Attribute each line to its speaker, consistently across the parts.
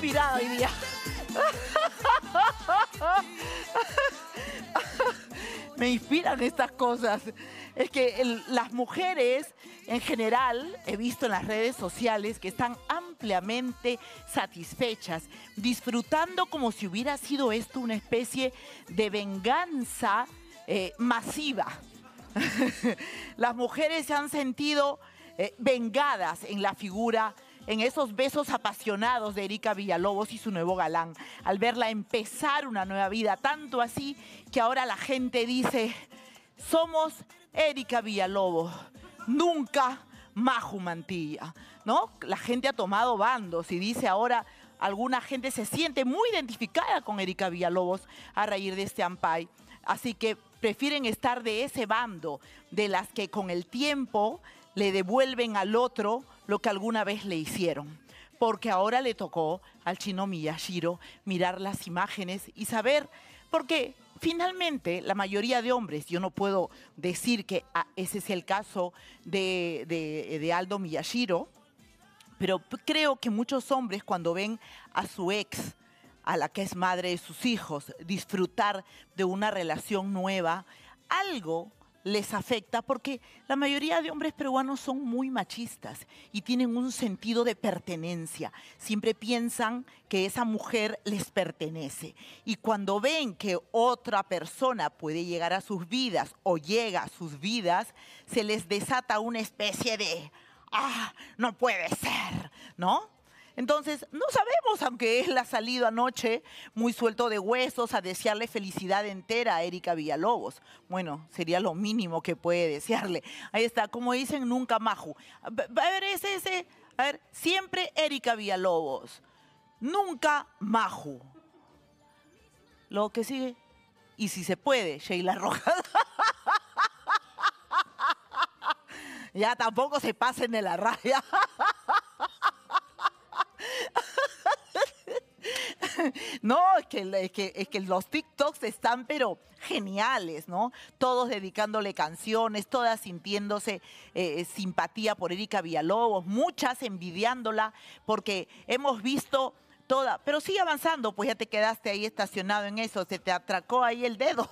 Speaker 1: inspirada hoy día. Me inspiran estas cosas. Es que las mujeres en general, he visto en las redes sociales que están ampliamente satisfechas, disfrutando como si hubiera sido esto una especie de venganza masiva. Las mujeres se han sentido vengadas en la figura, en esos besos apasionados de Erika Villalobos y su nuevo galán, al verla empezar una nueva vida, tanto así que ahora la gente dice, somos Erika Villalobos, nunca Maju Mantilla, ¿no? La gente ha tomado bandos y dice ahora, alguna gente se siente muy identificada con Erika Villalobos a raíz de este ampay, así que prefieren estar de ese bando, de las que con el tiempo le devuelven al otro lo que alguna vez le hicieron. Porque ahora le tocó al chino Miyashiro mirar las imágenes y saber, porque finalmente la mayoría de hombres, yo no puedo decir que ese es el caso de Aldo Miyashiro, pero creo que muchos hombres cuando ven a su ex, a la que es madre de sus hijos, disfrutar de una relación nueva, algo les afecta porque la mayoría de hombres peruanos son muy machistas y tienen un sentido de pertenencia. Siempre piensan que esa mujer les pertenece. Y cuando ven que otra persona puede llegar a sus vidas o llega a sus vidas, se les desata una especie de, no puede ser, ¿no? Entonces, no sabemos, aunque él ha salido anoche muy suelto de huesos a desearle felicidad entera a Erika Villalobos. Bueno, sería lo mínimo que puede desearle. Ahí está, como dicen, nunca Maju. A ver, a ver, siempre Erika Villalobos, nunca Maju. Lo que sigue, y si se puede, Sheila Rojas. Ya tampoco se pasen de la raya. No, es que los TikToks están pero geniales, ¿no? Todos dedicándole canciones, todas sintiéndose simpatía por Erika Villalobos, muchas envidiándola porque hemos visto toda, pero sigue avanzando, pues ya te quedaste ahí estacionado en eso, se te atracó ahí el dedo.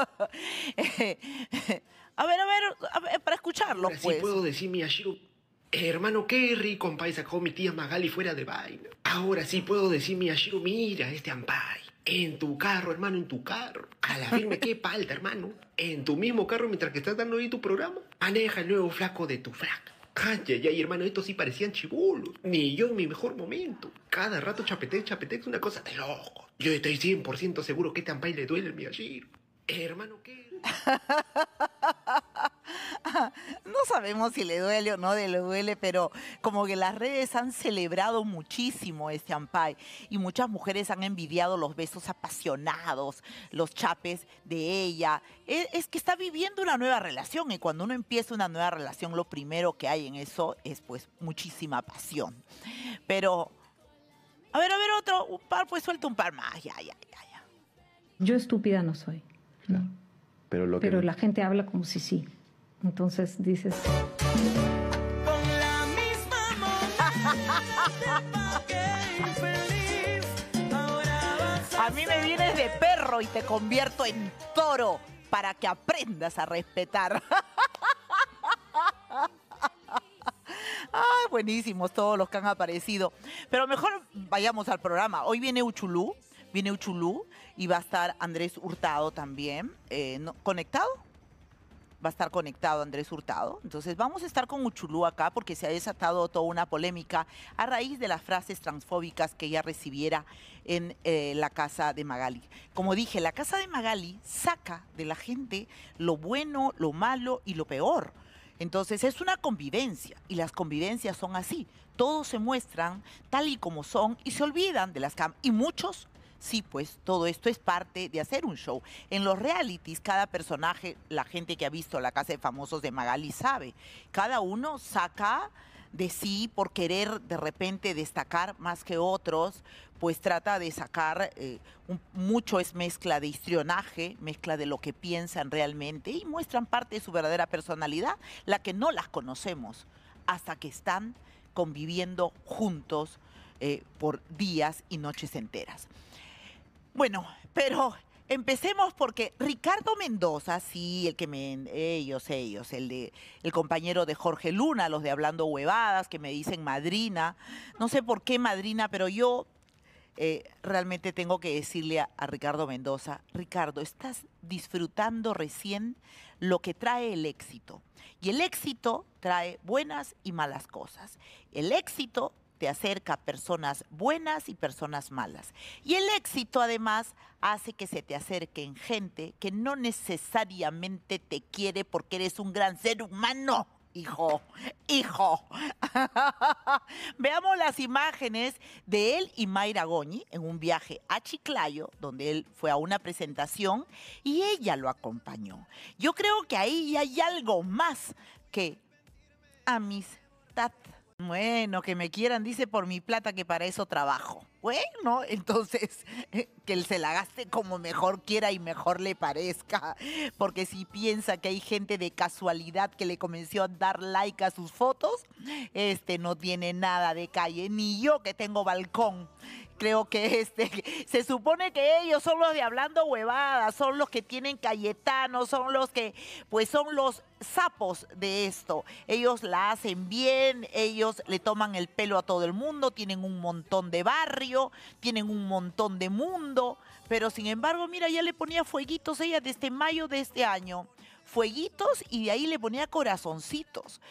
Speaker 1: A ver, para escucharlo,
Speaker 2: ahora
Speaker 1: pues.
Speaker 2: sí puedo decir, Miyashiro, hermano, qué rico ampay sacó mi tía Magali fuera de vaina. Ahora sí puedo decir, Miyashiro, mira este ampay. En tu carro, hermano, en tu carro. A la firme, qué palta, hermano. En tu mismo carro mientras que estás dando ahí tu programa. Maneja el nuevo flaco de tu flaca. Ay, ay, ay, hermano, estos sí parecían chibolos. Ni yo en mi mejor momento. Cada rato chapetec, es una cosa de loco. Yo estoy 100% seguro que este ampay le duele el Miyashiro. Hermano, ¿qué?
Speaker 1: No sabemos si le duele o no le duele, pero como que las redes han celebrado muchísimo este ampay y muchas mujeres han envidiado los besos apasionados, los chapes de ella. Es que está viviendo una nueva relación y cuando uno empieza una nueva relación lo primero que hay en eso es pues muchísima pasión. Pero, a ver, otro, un par, pues suelta un par más, ya.
Speaker 3: Yo estúpida no soy, ¿no? Pero la gente habla como si sí. Entonces dices...
Speaker 4: Con la misma infeliz, ahora vas
Speaker 1: a mí me vienes de perro y te convierto en toro para que aprendas a respetar. Ay, buenísimos todos los que han aparecido. Pero mejor vayamos al programa. Hoy viene Uchulú y va a estar Andrés Hurtado también. ¿Conectado? Va a estar conectado Andrés Hurtado. Entonces vamos a estar con Uchulú acá porque se ha desatado toda una polémica a raíz de las frases transfóbicas que ella recibiera en la casa de Magali. Como dije, la casa de Magali saca de la gente lo bueno, lo malo y lo peor. Entonces es una convivencia y las convivencias son así. Todos se muestran tal y como son y se olvidan de las cámaras. Y muchos... Sí, pues todo esto es parte de hacer un show. En los realities, cada personaje, la gente que ha visto La Casa de Famosos de Magali sabe, cada uno saca de sí por querer de repente destacar más que otros, pues trata de sacar, mucho es mezcla de histrionaje, mezcla de lo que piensan realmente y muestran parte de su verdadera personalidad, la que no las conocemos hasta que están conviviendo juntos por días y noches enteras. Bueno, pero empecemos porque Ricardo Mendoza, sí, ellos, el compañero de Jorge Luna, los de Hablando Huevadas, que me dicen madrina. No sé por qué madrina, pero yo realmente tengo que decirle a Ricardo Mendoza, Ricardo, estás disfrutando recién lo que trae el éxito. Y el éxito trae buenas y malas cosas. El éxito te acerca a personas buenas y personas malas. Y el éxito, además, hace que se te acerquen gente que no necesariamente te quiere porque eres un gran ser humano. Hijo. Veamos las imágenes de él y Mayra Goñi en un viaje a Chiclayo, donde él fue a una presentación y ella lo acompañó. Yo creo que ahí hay algo más que amistad. Bueno, que me quieran, dice, por mi plata, que para eso trabajo. Bueno, entonces, que él se la gaste como mejor quiera y mejor le parezca. Porque si piensa que hay gente de casualidad que le comenzó a dar like a sus fotos, no tiene nada de calle. Ni yo, que tengo balcón. Creo que se supone que ellos son los de Hablando Huevadas, son los que tienen Cayetano, son los que, pues son los sapos de esto. Ellos la hacen bien, ellos le toman el pelo a todo el mundo, tienen un montón de barrio, tienen un montón de mundo, pero sin embargo, mira, ya le ponía fueguitos ella desde mayo de este año. Fueguitos, y de ahí le ponía corazoncitos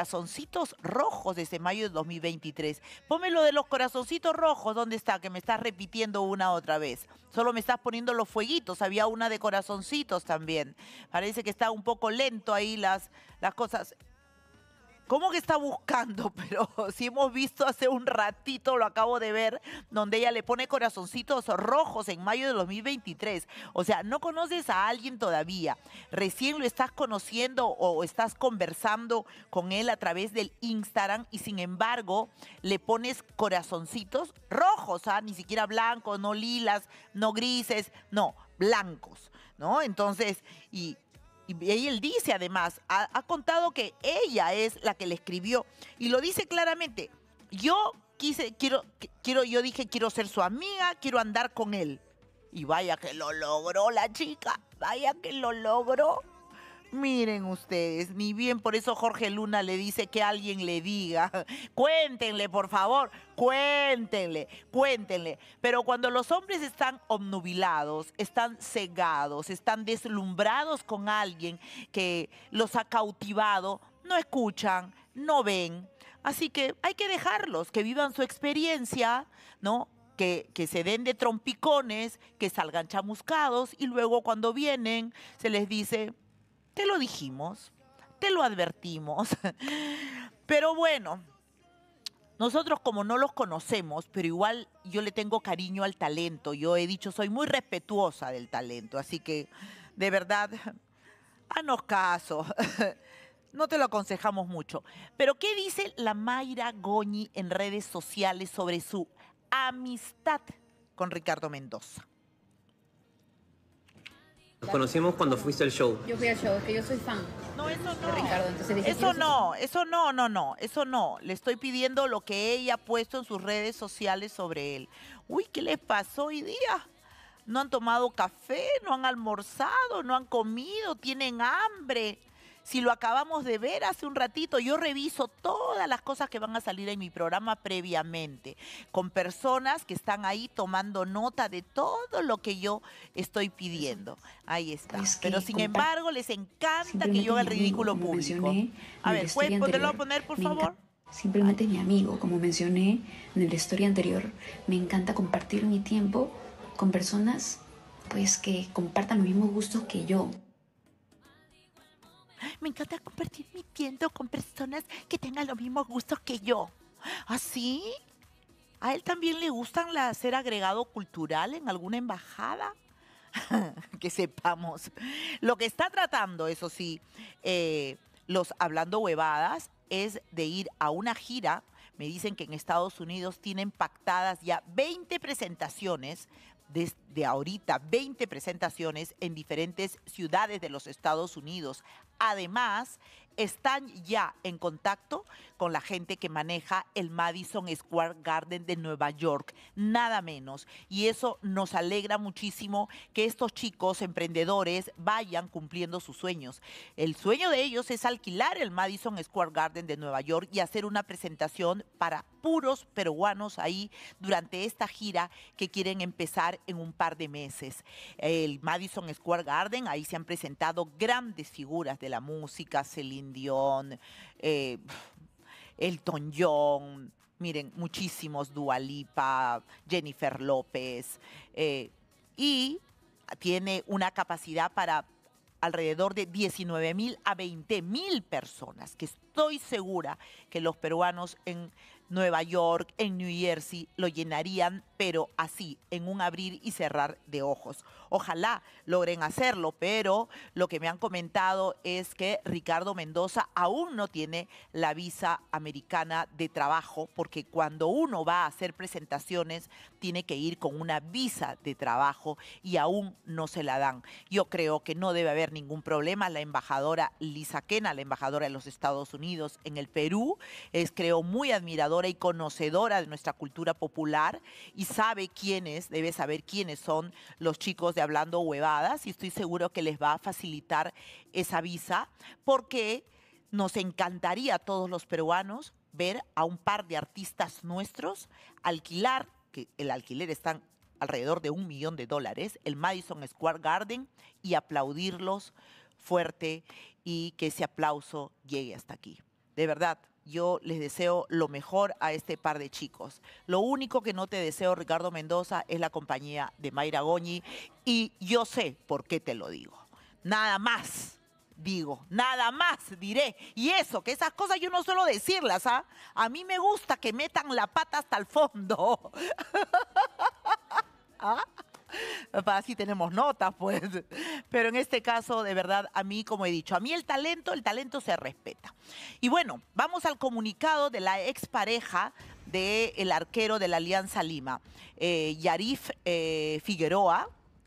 Speaker 1: rojos desde mayo de 2023. Ponme lo de los corazoncitos rojos, ¿dónde está? Que me estás repitiendo una otra vez. Solo me estás poniendo los fueguitos, había una de corazoncitos también. Parece que está un poco lento ahí las cosas. ¿Cómo que está buscando? Pero si hemos visto hace un ratito, lo acabo de ver, donde ella le pone corazoncitos rojos en mayo de 2023. O sea, no conoces a alguien todavía. Recién lo estás conociendo o estás conversando con él a través del Instagram y sin embargo le pones corazoncitos rojos, ¿ah? Ni siquiera blancos, no lilas, no grises, no, blancos, ¿no? Entonces, Y él dice además, ha contado que ella es la que le escribió y lo dice claramente. Yo dije, quiero ser su amiga, quiero andar con él. Y vaya que lo logró la chica, vaya que lo logró. Miren ustedes, ni bien por eso Jorge Luna le dice que alguien le diga. Cuéntenle, por favor, cuéntenle. Pero cuando los hombres están obnubilados, están cegados, están deslumbrados con alguien que los ha cautivado, no escuchan, no ven. Así que hay que dejarlos, que vivan su experiencia, ¿no? Que se den de trompicones, que salgan chamuscados y luego cuando vienen se les dice... Te lo dijimos, te lo advertimos. Pero bueno, nosotros como no los conocemos, pero igual yo le tengo cariño al talento. Yo he dicho, soy muy respetuosa del talento. Así que, de verdad, haznos caso. No te lo aconsejamos mucho. Pero, ¿qué dice la Mayra Goñi en redes sociales sobre su amistad con Ricardo Mendoza?
Speaker 5: Nos conocimos cuando fuiste al show.
Speaker 3: Yo fui al show, es que yo soy fan.
Speaker 1: No, eso no.
Speaker 3: De Ricardo, entonces dije,
Speaker 1: eso no. Le estoy pidiendo lo que ella ha puesto en sus redes sociales sobre él. Uy, ¿qué les pasó hoy día? No han tomado café, no han almorzado, no han comido, tienen hambre. Si lo acabamos de ver hace un ratito, yo reviso todas las cosas que van a salir en mi programa previamente, con personas que están ahí tomando nota de todo lo que yo estoy pidiendo. Ahí está. Pues pero sin embargo, les encanta que yo haga el ridículo público. A ver, ¿puedes poderlo a poner, por favor?
Speaker 6: Simplemente mi amigo, como mencioné en la historia anterior, me encanta compartir mi tiempo con personas pues que compartan los mismos gustos que yo.
Speaker 1: Me encanta compartir mi tiempo con personas que tengan los mismos gustos que yo. ¿Ah, sí? ¿A él también le gustan ser agregado cultural en alguna embajada? Que sepamos. Lo que está tratando, eso sí, los Hablando Huevadas, es de ir a una gira. Me dicen que en Estados Unidos tienen pactadas ya 20 presentaciones, desde ahorita 20 presentaciones en diferentes ciudades de los Estados Unidos, además están ya en contacto con la gente que maneja el Madison Square Garden de Nueva York, nada menos. Y eso nos alegra muchísimo que estos chicos emprendedores vayan cumpliendo sus sueños. El sueño de ellos es alquilar el Madison Square Garden de Nueva York y hacer una presentación para puros peruanos ahí durante esta gira que quieren empezar en un par de meses. El Madison Square Garden, ahí se han presentado grandes figuras de la música, Celine Dion, Elton John, miren, muchísimos, Dua Lipa, Jennifer López, y tiene una capacidad para alrededor de 19.000 a 20.000 personas, que estoy segura que los peruanos en Nueva York, en New Jersey, lo llenarían, pero así, en un abrir y cerrar de ojos. Ojalá logren hacerlo, pero lo que me han comentado es que Ricardo Mendoza aún no tiene la visa americana de trabajo, porque cuando uno va a hacer presentaciones, tiene que ir con una visa de trabajo y aún no se la dan. Yo creo que no debe haber ningún problema. La embajadora Lisa Kena, la embajadora de los Estados Unidos en el Perú, es, creo, muy admiradora y conocedora de nuestra cultura popular y sabe quiénes, debe saber quiénes son los chicos de Hablando Huevadas, y estoy seguro que les va a facilitar esa visa, porque nos encantaría a todos los peruanos ver a un par de artistas nuestros alquilar, que el alquiler está alrededor de $1 millón, el Madison Square Garden, y aplaudirlos fuerte y que ese aplauso llegue hasta aquí. De verdad, yo les deseo lo mejor a este par de chicos. Lo único que no te deseo, Ricardo Mendoza, es la compañía de Mayra Goñi, y yo sé por qué te lo digo. Nada más digo, nada más diré. Y eso, que esas cosas yo no suelo decirlas, ¿ah? A mí me gusta que metan la pata hasta el fondo. ¿Ah? Así tenemos notas, pues. Pero en este caso, de verdad, a mí, como he dicho, a mí el talento se respeta. Y bueno, vamos al comunicado de la expareja del arquero de la Alianza Lima, Yarif Figueroa.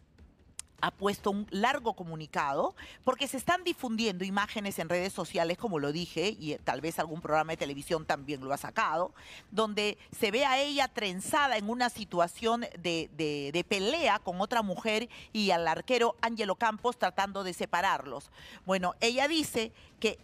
Speaker 1: Ha puesto un largo comunicado porque se están difundiendo imágenes en redes sociales, como lo dije, y tal vez algún programa de televisión también lo ha sacado, donde se ve a ella trenzada en una situación de pelea con otra mujer y al arquero Ángelo Campos tratando de separarlos. Bueno, ella dice que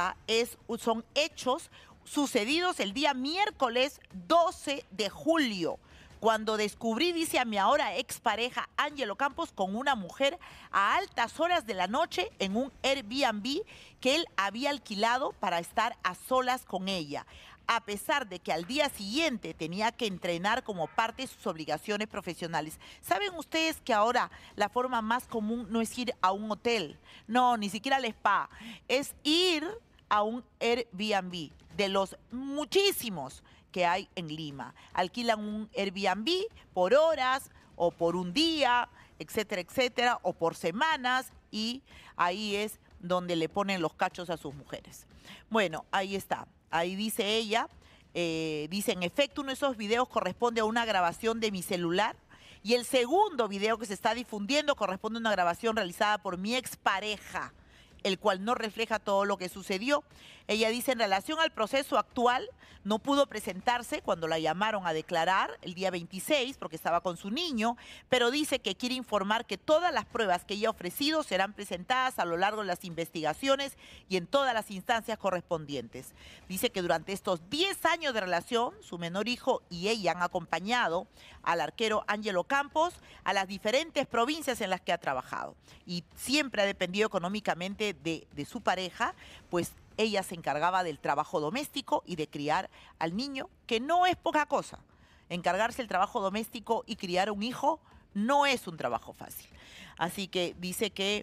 Speaker 1: son hechos sucedidos el día miércoles 12 de julio. Cuando descubrí, dice, a mi ahora expareja Ángelo Campos con una mujer a altas horas de la noche en un Airbnb que él había alquilado para estar a solas con ella, a pesar de que al día siguiente tenía que entrenar como parte de sus obligaciones profesionales. ¿Saben ustedes que ahora la forma más común no es ir a un hotel? No, ni siquiera al spa. Es ir a un Airbnb, de los muchísimos que hay en Lima. Alquilan un Airbnb por horas o por un día, etcétera, etcétera, o por semanas, y ahí es donde le ponen los cachos a sus mujeres. Bueno, ahí está. Ahí dice ella, dice, en efecto, uno de esos videos corresponde a una grabación de mi celular y el segundo video que se está difundiendo corresponde a una grabación realizada por mi expareja, el cual no refleja todo lo que sucedió. Ella dice, en relación al proceso actual, no pudo presentarse cuando la llamaron a declarar el día 26 porque estaba con su niño, pero dice que quiere informar que todas las pruebas que ella ha ofrecido serán presentadas a lo largo de las investigaciones y en todas las instancias correspondientes. Dice que durante estos 10 años de relación, su menor hijo y ella han acompañado al arquero Ángelo Campos a las diferentes provincias en las que ha trabajado y siempre ha dependido económicamente de su pareja, pues ella se encargaba del trabajo doméstico y de criar al niño, que no es poca cosa. Encargarse del trabajo doméstico y criar un hijo no es un trabajo fácil. Así que dice que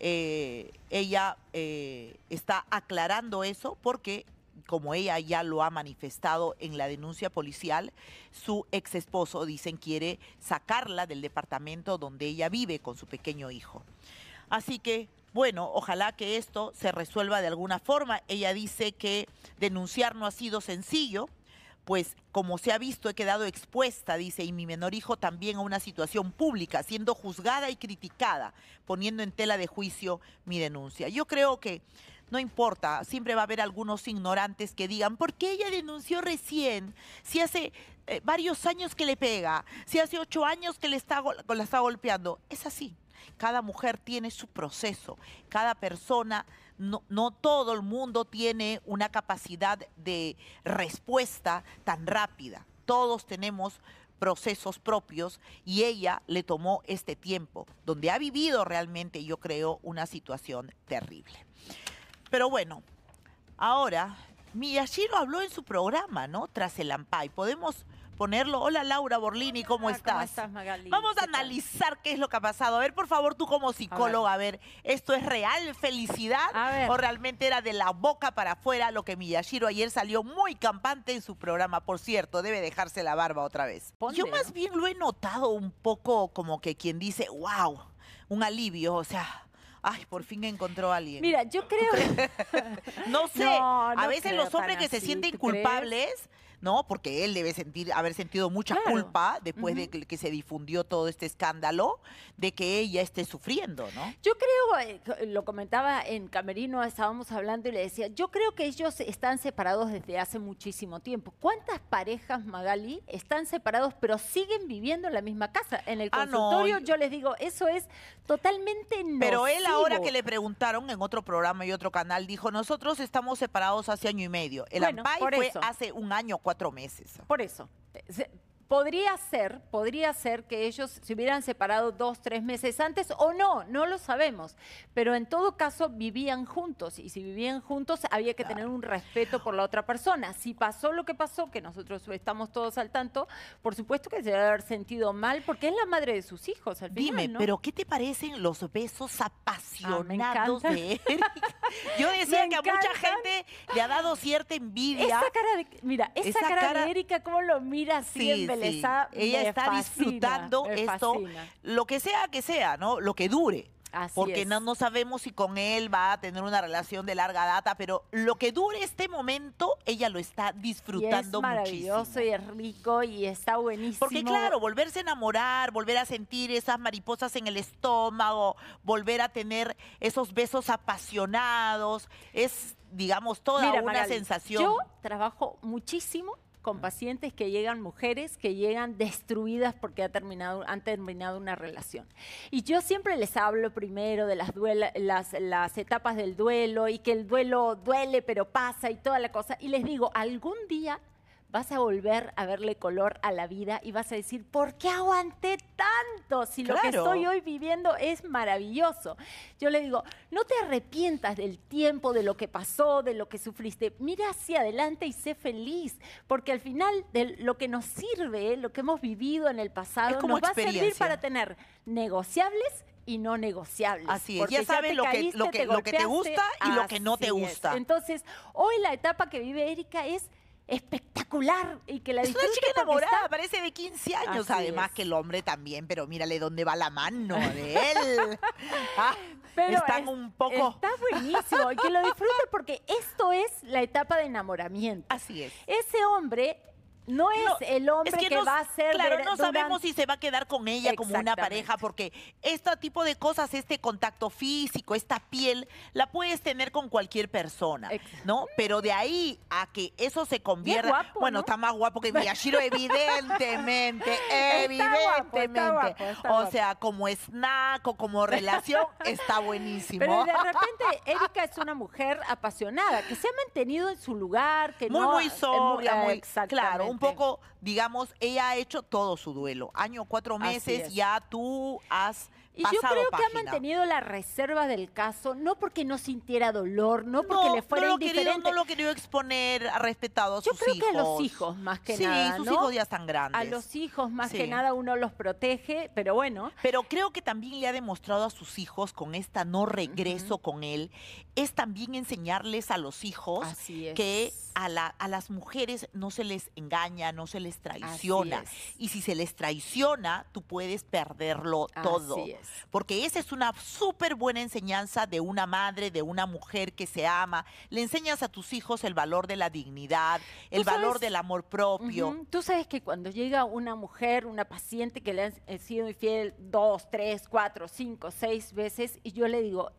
Speaker 1: ella está aclarando eso porque, como ella ya lo ha manifestado en la denuncia policial, su ex esposo, dicen, quiere sacarla del departamento donde ella vive con su pequeño hijo. Así que, bueno, ojalá que esto se resuelva de alguna forma. Ella dice que denunciar no ha sido sencillo, pues como se ha visto he quedado expuesta, dice, y mi menor hijo también a una situación pública, siendo juzgada y criticada, poniendo en tela de juicio mi denuncia. Yo creo que no importa, siempre va a haber algunos ignorantes que digan, ¿por qué ella denunció recién? Si hace varios años que le pega, si hace 8 años que la está golpeando. Es así. Cada mujer tiene su proceso, cada persona, no todo el mundo tiene una capacidad de respuesta tan rápida. Todos tenemos procesos propios y ella le tomó este tiempo, donde ha vivido realmente, yo creo, una situación terrible. Pero bueno, ahora Miyashiro habló en su programa, ¿no? Tras el Ampay. Podemos ponerlo. Hola, Laura Borlini, ¿cómo estás?
Speaker 7: ¿Cómo estás, Magali?
Speaker 1: Vamos a analizar qué es lo que ha pasado. A ver, por favor, tú como psicóloga, a ver, ¿esto es real felicidad o realmente era de la boca para afuera lo que Miyashiro ayer salió muy campante en su programa? Por cierto, debe dejarse la barba otra vez. Yo más bien lo he notado un poco como que quien dice, wow, un alivio, o sea... Ay, por fin encontró a alguien.
Speaker 7: Mira, yo creo...
Speaker 1: No sé, a veces los hombres que se sienten culpables, ¿no? Porque él debe haber sentido mucha culpa después de que se difundió todo este escándalo, de que ella esté sufriendo, ¿no?
Speaker 7: Yo creo, lo comentaba en Camerino, estábamos hablando y le decía, yo creo que ellos están separados desde hace muchísimo tiempo. ¿Cuántas parejas, Magali, están separados pero siguen viviendo en la misma casa? En el consultorio yo les digo, eso es totalmente nocivo.
Speaker 1: Pero él ahora que le preguntaron en otro programa y otro canal, dijo, nosotros estamos separados hace 1 año y medio. El Ampay fue hace 1 año, 4 meses.
Speaker 7: Por eso. Podría ser que ellos se hubieran separado 2, 3 meses antes o no lo sabemos. Pero en todo caso vivían juntos y si vivían juntos había que tener un respeto por la otra persona. Si pasó lo que pasó, que nosotros estamos todos al tanto, por supuesto que se debe haber sentido mal porque es la madre de sus hijos al final,
Speaker 1: Dime,
Speaker 7: ¿no?
Speaker 1: pero ¿qué te parecen los besos apasionados de Erika? Yo decía que a mucha gente le ha dado cierta envidia.
Speaker 7: Esa cara de Erika, cómo lo mira así embelesada.
Speaker 1: Ella está disfrutando esto, lo que sea, ¿no? Lo que dure. Porque no sabemos si con él va a tener una relación de larga data, pero lo que dure este momento, ella lo está disfrutando muchísimo.
Speaker 7: Es maravilloso y es rico y está buenísimo.
Speaker 1: Porque claro, volverse a enamorar, volver a sentir esas mariposas en el estómago, volver a tener esos besos apasionados, es, digamos, toda una
Speaker 7: Magali,
Speaker 1: sensación.
Speaker 7: Yo trabajo muchísimo con pacientes que llegan, mujeres que llegan destruidas porque han terminado una relación. Y yo siempre les hablo primero de las etapas del duelo y que el duelo duele pero pasa y toda la cosa. Y les digo, algún día vas a volver a verle color a la vida y vas a decir, ¿por qué aguanté tanto? Si lo que estoy hoy viviendo es maravilloso. Yo le digo, no te arrepientas del tiempo, de lo que pasó, de lo que sufriste. Mira hacia adelante y sé feliz, porque al final de lo que nos sirve, lo que hemos vivido en el pasado, nos va a servir para tener negociables y no negociables.
Speaker 1: Así es, ya sabes lo que te gusta y lo que no te gusta.
Speaker 7: Entonces, hoy la etapa que vive Erika es espectacular y que la disfrute.
Speaker 1: Es una chica enamorada, parece de 15 años, además que el hombre también, pero mírale dónde va la mano de él.
Speaker 7: Pero
Speaker 1: están un poco...
Speaker 7: Está buenísimo y que lo disfrute porque esto es la etapa de enamoramiento.
Speaker 1: Así es.
Speaker 7: Ese hombre... No es el hombre que va a ser...
Speaker 1: Claro, no sabemos si se va a quedar con ella como una pareja, porque este tipo de cosas, este contacto físico, esta piel, la puedes tener con cualquier persona, ¿no? Pero de ahí a que eso se convierta...
Speaker 7: Guapo,
Speaker 1: bueno,
Speaker 7: ¿no?
Speaker 1: Está más guapo que Miyashiro, evidentemente, evidentemente. O sea, como snack o como relación, está buenísimo.
Speaker 7: Pero de repente, Erika es una mujer apasionada, que se ha mantenido en su lugar, que
Speaker 1: muy sobria, muy...
Speaker 7: Claro,
Speaker 1: un poco, digamos, ella ha hecho todo su duelo. 1 año, 4 meses, ya tú has
Speaker 7: Y
Speaker 1: pasado
Speaker 7: yo creo
Speaker 1: página.
Speaker 7: que ha mantenido la reserva del caso, no porque no sintiera dolor, no porque le fuera indiferente.
Speaker 1: No lo quería exponer, ha respetado a sus hijos.
Speaker 7: Yo creo que a los hijos más que nada,
Speaker 1: Sí, sus
Speaker 7: ¿no?
Speaker 1: hijos ya están grandes.
Speaker 7: A los hijos más que nada uno los protege, pero bueno.
Speaker 1: Pero creo que también le ha demostrado a sus hijos con esta no regreso con él, es también enseñarles a los hijos que a las mujeres no se les engaña, no se les traiciona. Y si se les traiciona, tú puedes perderlo todo.
Speaker 7: Así es.
Speaker 1: Porque esa es una súper buena enseñanza de una madre, de una mujer que se ama. Le enseñas a tus hijos el valor de la dignidad, el valor del amor propio.
Speaker 7: Tú sabes que cuando llega una mujer, una paciente que le ha sido infiel 2, 3, 4, 5, 6 veces, y yo le digo,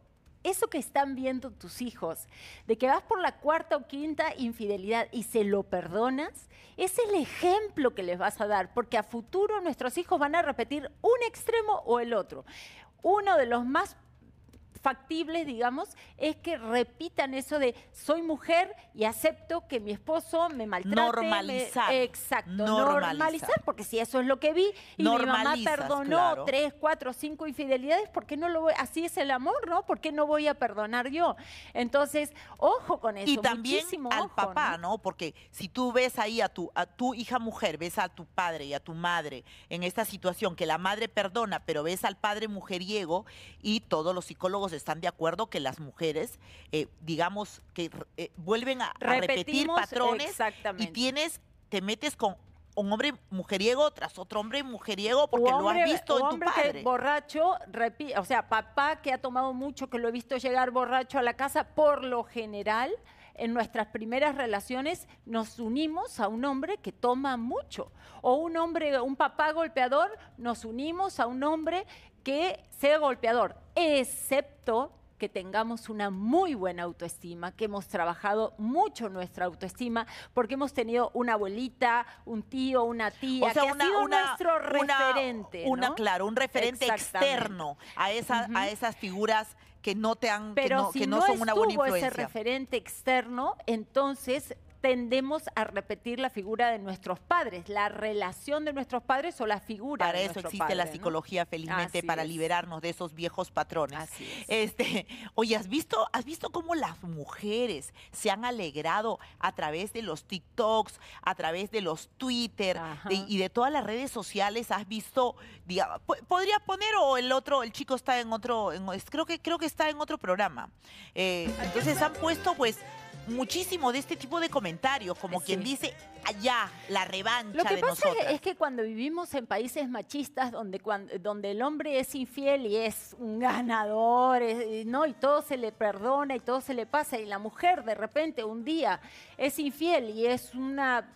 Speaker 7: eso que están viendo tus hijos, de que vas por la cuarta o quinta infidelidad y se lo perdonas, es el ejemplo que les vas a dar, porque a futuro nuestros hijos van a repetir un extremo o el otro. Uno de los más factibles, digamos, es que repitan eso de soy mujer y acepto que mi esposo me maltrate.
Speaker 1: Normalizar.
Speaker 7: Exacto, normalizar, porque si eso es lo que vi y mi mamá perdonó 3, 4, 5 infidelidades, ¿por qué no lo voy? Así es el amor, ¿no? ¿Por qué no voy a perdonar yo? Entonces, ojo con eso.
Speaker 1: Y también
Speaker 7: muchísimo
Speaker 1: al
Speaker 7: ojo,
Speaker 1: papá, ¿no? Porque si tú ves ahí a tu hija mujer, ves a tu padre y a tu madre en esta situación, que la madre perdona, pero ves al padre mujeriego, y todos los psicólogos están de acuerdo que las mujeres, digamos, que vuelven a repetir patrones, y te metes con un hombre mujeriego tras otro hombre mujeriego porque lo has visto en tu padre.
Speaker 7: Que borracho, o sea, papá que ha tomado mucho, que lo he visto llegar borracho a la casa, por lo general, en nuestras primeras relaciones nos unimos a un hombre que toma mucho. O un papá golpeador, nos unimos a un hombre que sea golpeador, excepto que tengamos una muy buena autoestima, que hemos trabajado mucho nuestra autoestima, porque hemos tenido una abuelita, un tío, una tía, que ha sido nuestro referente, ¿no?
Speaker 1: Claro, un referente externo a esas figuras que no te han,
Speaker 7: pero
Speaker 1: que no son una buena influencia.
Speaker 7: Ese referente externo, entonces tendemos a repetir la figura de nuestros padres, la relación de nuestros padres o la figura
Speaker 1: para
Speaker 7: de
Speaker 1: eso
Speaker 7: nuestro
Speaker 1: existe
Speaker 7: padre,
Speaker 1: la psicología, ¿no? Felizmente,
Speaker 7: Así
Speaker 1: para
Speaker 7: es.
Speaker 1: liberarnos de esos viejos patrones.
Speaker 7: Así es.
Speaker 1: Oye, ¿has visto cómo las mujeres se han alegrado a través de los TikToks, a través de los Twitter y de todas las redes sociales? ¿Has visto, podría poner, o el chico está en otro, creo que está en otro programa? Entonces han puesto, pues, muchísimo de este tipo de comentarios, como quien dice, allá, la revancha de nosotras.
Speaker 7: Lo que pasa es que cuando vivimos en países machistas, donde el hombre es infiel y es un ganador, ¿no? Y todo se le perdona y todo se le pasa, y la mujer de repente un día es infiel y es una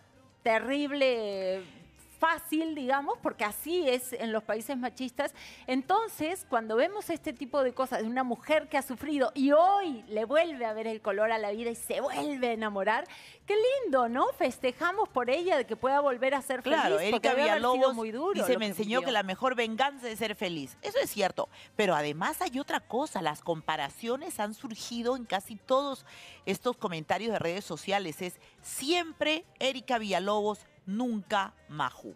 Speaker 7: terrible fácil, digamos, porque así es en los países machistas. Entonces, cuando vemos este tipo de cosas de una mujer que ha sufrido y hoy le vuelve a ver el color a la vida y se vuelve a enamorar, qué lindo, ¿no? Festejamos por ella de que pueda volver a ser feliz.
Speaker 1: Claro, Erika Villalobos
Speaker 7: muy duro
Speaker 1: dice, me enseñó que la mejor venganza es ser feliz. Eso es cierto, pero además hay otra cosa, las comparaciones han surgido en casi todos estos comentarios de redes sociales. Es siempre Erika Villalobos, nunca Maju.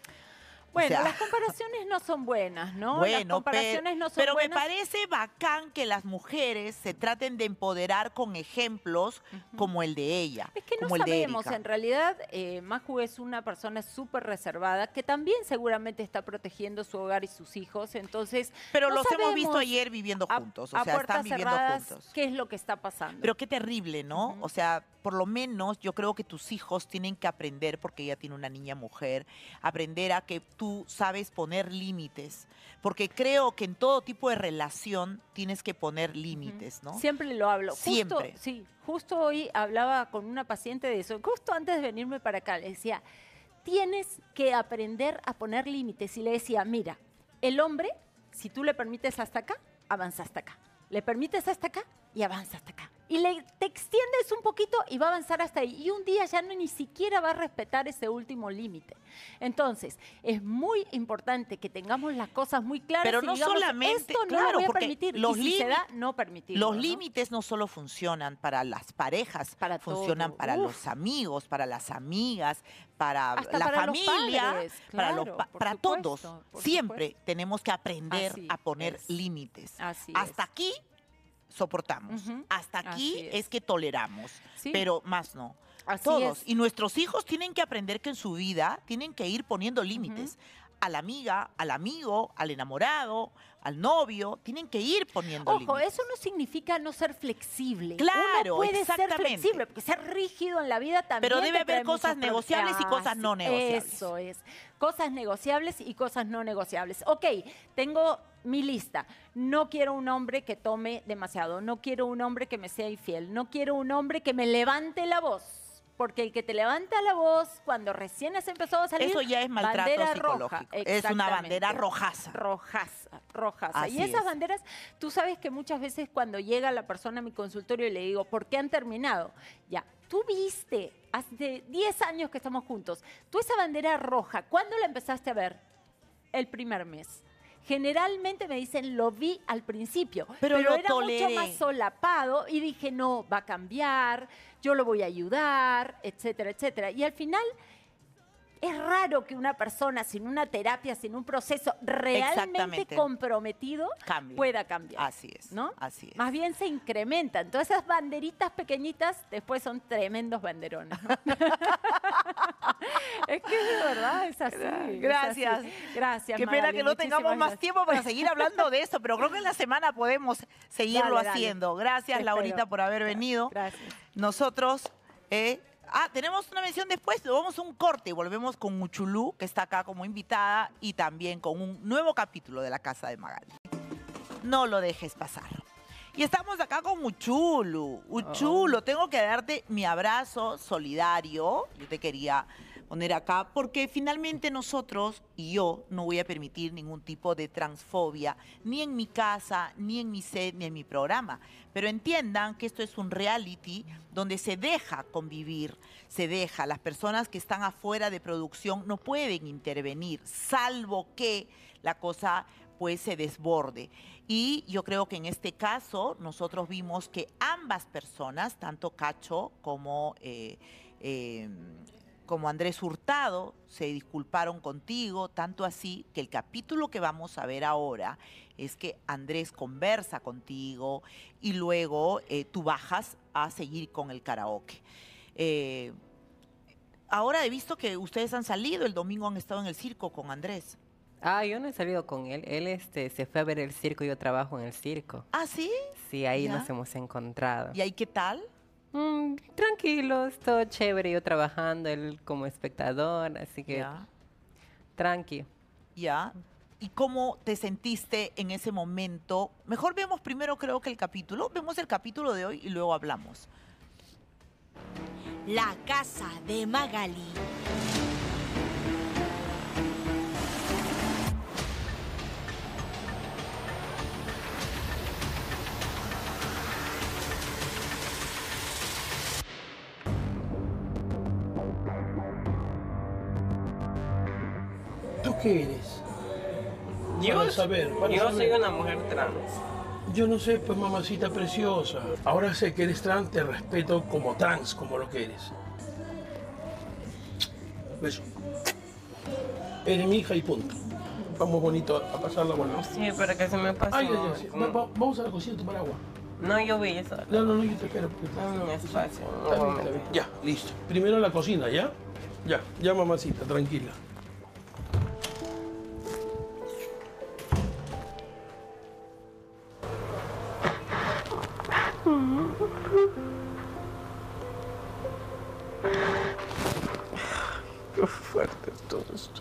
Speaker 7: Bueno, las comparaciones no son buenas, ¿no?
Speaker 1: Bueno,
Speaker 7: las comparaciones no son
Speaker 1: pero
Speaker 7: buenas.
Speaker 1: me parece bacán que las mujeres se traten de empoderar con ejemplos como el de ella.
Speaker 7: Es que no
Speaker 1: como el de
Speaker 7: sabemos,
Speaker 1: Erika.
Speaker 7: en realidad, Maju es una persona súper reservada que también seguramente está protegiendo su hogar y sus hijos, entonces
Speaker 1: Pero
Speaker 7: no
Speaker 1: los hemos
Speaker 7: sabemos
Speaker 1: visto ayer viviendo juntos, o sea,
Speaker 7: puertas
Speaker 1: están viviendo
Speaker 7: cerradas
Speaker 1: juntos.
Speaker 7: qué es lo que está pasando.
Speaker 1: Pero qué terrible, ¿no? O sea, por lo menos yo creo que tus hijos tienen que aprender, porque ella tiene una niña mujer, aprender a que tú sabes poner límites. Porque creo que en todo tipo de relación tienes que poner límites, ¿no?
Speaker 7: Siempre lo hablo.
Speaker 1: Siempre.
Speaker 7: Justo hoy hablaba con una paciente de eso, justo antes de venirme para acá, le decía, tienes que aprender a poner límites. Y le decía, mira, el hombre, si tú le permites hasta acá, avanza hasta acá. Le permites hasta acá y avanza hasta acá. Y te extiendes un poquito y va a avanzar hasta ahí. Y un día ya ni siquiera va a respetar ese último límite. Entonces, es muy importante que tengamos las cosas muy claras.
Speaker 1: Pero
Speaker 7: y
Speaker 1: no
Speaker 7: digamos,
Speaker 1: solamente,
Speaker 7: esto no
Speaker 1: claro,
Speaker 7: lo voy a
Speaker 1: porque
Speaker 7: permitir.
Speaker 1: los
Speaker 7: y si se da, no permitirlo.
Speaker 1: Los
Speaker 7: ¿no?
Speaker 1: límites no solo funcionan para las parejas,
Speaker 7: para
Speaker 1: funcionan
Speaker 7: todo.
Speaker 1: para los amigos, para las amigas, para
Speaker 7: hasta
Speaker 1: la
Speaker 7: para
Speaker 1: familia,
Speaker 7: los padres, claro,
Speaker 1: para
Speaker 7: por
Speaker 1: todos.
Speaker 7: supuesto.
Speaker 1: Siempre tenemos que aprender
Speaker 7: Así
Speaker 1: a poner
Speaker 7: es.
Speaker 1: límites.
Speaker 7: Así
Speaker 1: Hasta
Speaker 7: es.
Speaker 1: aquí soportamos. Hasta aquí
Speaker 7: Así
Speaker 1: es que toleramos,
Speaker 7: Sí.
Speaker 1: pero más no.
Speaker 7: Así
Speaker 1: Todos.
Speaker 7: es.
Speaker 1: Y nuestros hijos tienen que aprender que en su vida tienen que ir poniendo límites. A la amiga, al amigo, al enamorado, al novio, tienen que ir poniendo límites.
Speaker 7: Ojo, eso no significa no ser flexible.
Speaker 1: Claro,
Speaker 7: Uno puede
Speaker 1: exactamente.
Speaker 7: ser flexible, porque ser rígido en la vida también.
Speaker 1: Pero debe
Speaker 7: te trae
Speaker 1: haber cosas
Speaker 7: muchos
Speaker 1: negociables y cosas no negociables.
Speaker 7: Eso es. Cosas negociables y cosas no negociables. Ok, tengo mi lista. No quiero un hombre que tome demasiado. No quiero un hombre que me sea infiel. No quiero un hombre que me levante la voz. Porque el que te levanta la voz cuando recién has empezado a salir...
Speaker 1: Eso ya es maltrato
Speaker 7: bandera
Speaker 1: psicológico.
Speaker 7: roja,
Speaker 1: Es una bandera
Speaker 7: exactamente.
Speaker 1: rojaza.
Speaker 7: Rojaza.
Speaker 1: Así
Speaker 7: Y esas
Speaker 1: es.
Speaker 7: banderas, tú sabes que muchas veces cuando llega la persona a mi consultorio y le digo, ¿por qué han terminado? Ya, tú viste, hace 10 años que estamos juntos, tú esa bandera roja, ¿cuándo la empezaste a ver? El primer mes. Generalmente me dicen, lo vi al principio,
Speaker 1: Pero lo
Speaker 7: era
Speaker 1: toleré.
Speaker 7: mucho más solapado y dije, no, va a cambiar, yo lo voy a ayudar, etcétera, etcétera. Y al final es raro que una persona sin una terapia, sin un proceso realmente
Speaker 1: Exactamente.
Speaker 7: comprometido
Speaker 1: Cambie.
Speaker 7: pueda cambiar.
Speaker 1: Así es,
Speaker 7: ¿no?
Speaker 1: así es.
Speaker 7: Más bien se incrementan. Todas esas banderitas pequeñitas después son tremendos banderones. ¿no? Es que de verdad es así. es
Speaker 1: Gracias.
Speaker 7: así. Gracias.
Speaker 1: Qué pena
Speaker 7: Magali,
Speaker 1: que no tengamos
Speaker 7: muchísimas
Speaker 1: más
Speaker 7: gracias.
Speaker 1: tiempo para seguir hablando de esto, pero creo que en la semana podemos seguirlo
Speaker 7: Dale, dale.
Speaker 1: haciendo. Gracias,
Speaker 7: Te
Speaker 1: Laurita,
Speaker 7: espero.
Speaker 1: por haber venido.
Speaker 7: Gracias.
Speaker 1: Nosotros... tenemos una mención después, vamos a un corte y volvemos con Uchulú, que está acá como invitada, y también con un nuevo capítulo de La Casa de Magali. No lo dejes pasar. Y estamos acá con Uchulu. Uchulu, tengo que darte mi abrazo solidario. Yo te quería poner acá porque finalmente nosotros y yo no voy a permitir ningún tipo de transfobia, ni en mi casa, ni en mi set, ni en mi programa. Pero entiendan que esto es un reality donde se deja convivir, se deja. Las personas que están afuera de producción no pueden intervenir, salvo que la cosa pues se desborde. Y yo creo que en este caso nosotros vimos que ambas personas, tanto Cacho como Andrés Hurtado, se disculparon contigo, tanto así que el capítulo que vamos a ver ahora es que Andrés conversa contigo y luego tú bajas a seguir con el karaoke. Ahora he visto que ustedes han salido, el domingo han estado en el circo con Andrés.
Speaker 8: Yo no he salido con él. Él se fue a ver el circo y yo trabajo en el circo.
Speaker 1: ¿Ah, sí?
Speaker 8: Sí, ahí
Speaker 1: Ya.
Speaker 8: nos hemos encontrado.
Speaker 1: ¿Y ahí qué tal?
Speaker 8: Tranquilos, todo chévere, yo trabajando, él como espectador, así que
Speaker 1: Ya.
Speaker 8: tranqui.
Speaker 1: Ya. ¿Y cómo te sentiste en ese momento? Mejor vemos primero, creo que el capítulo. Vemos el capítulo de hoy y luego hablamos.
Speaker 9: La Casa de Magali.
Speaker 10: ¿Tú qué eres? Para saber.
Speaker 5: Yo soy una mujer trans.
Speaker 10: Yo no sé, pues mamacita preciosa. Ahora sé que eres trans, te respeto como trans, como lo que eres. Beso. Eres mi hija y punto. Vamos bonito a pasarla bueno.
Speaker 5: Sí, pero que se me pasó.
Speaker 10: Ay, ay, ay, vamos a la cocina, tomar agua.
Speaker 5: No, yo vi eso.
Speaker 10: No, yo te espero. Porque
Speaker 5: Dame un espacio.
Speaker 10: Está bien, está bien. Ya, listo. Primero la cocina, ¿ya? Ya, mamacita, tranquila.
Speaker 5: Qué fuerte es todo esto.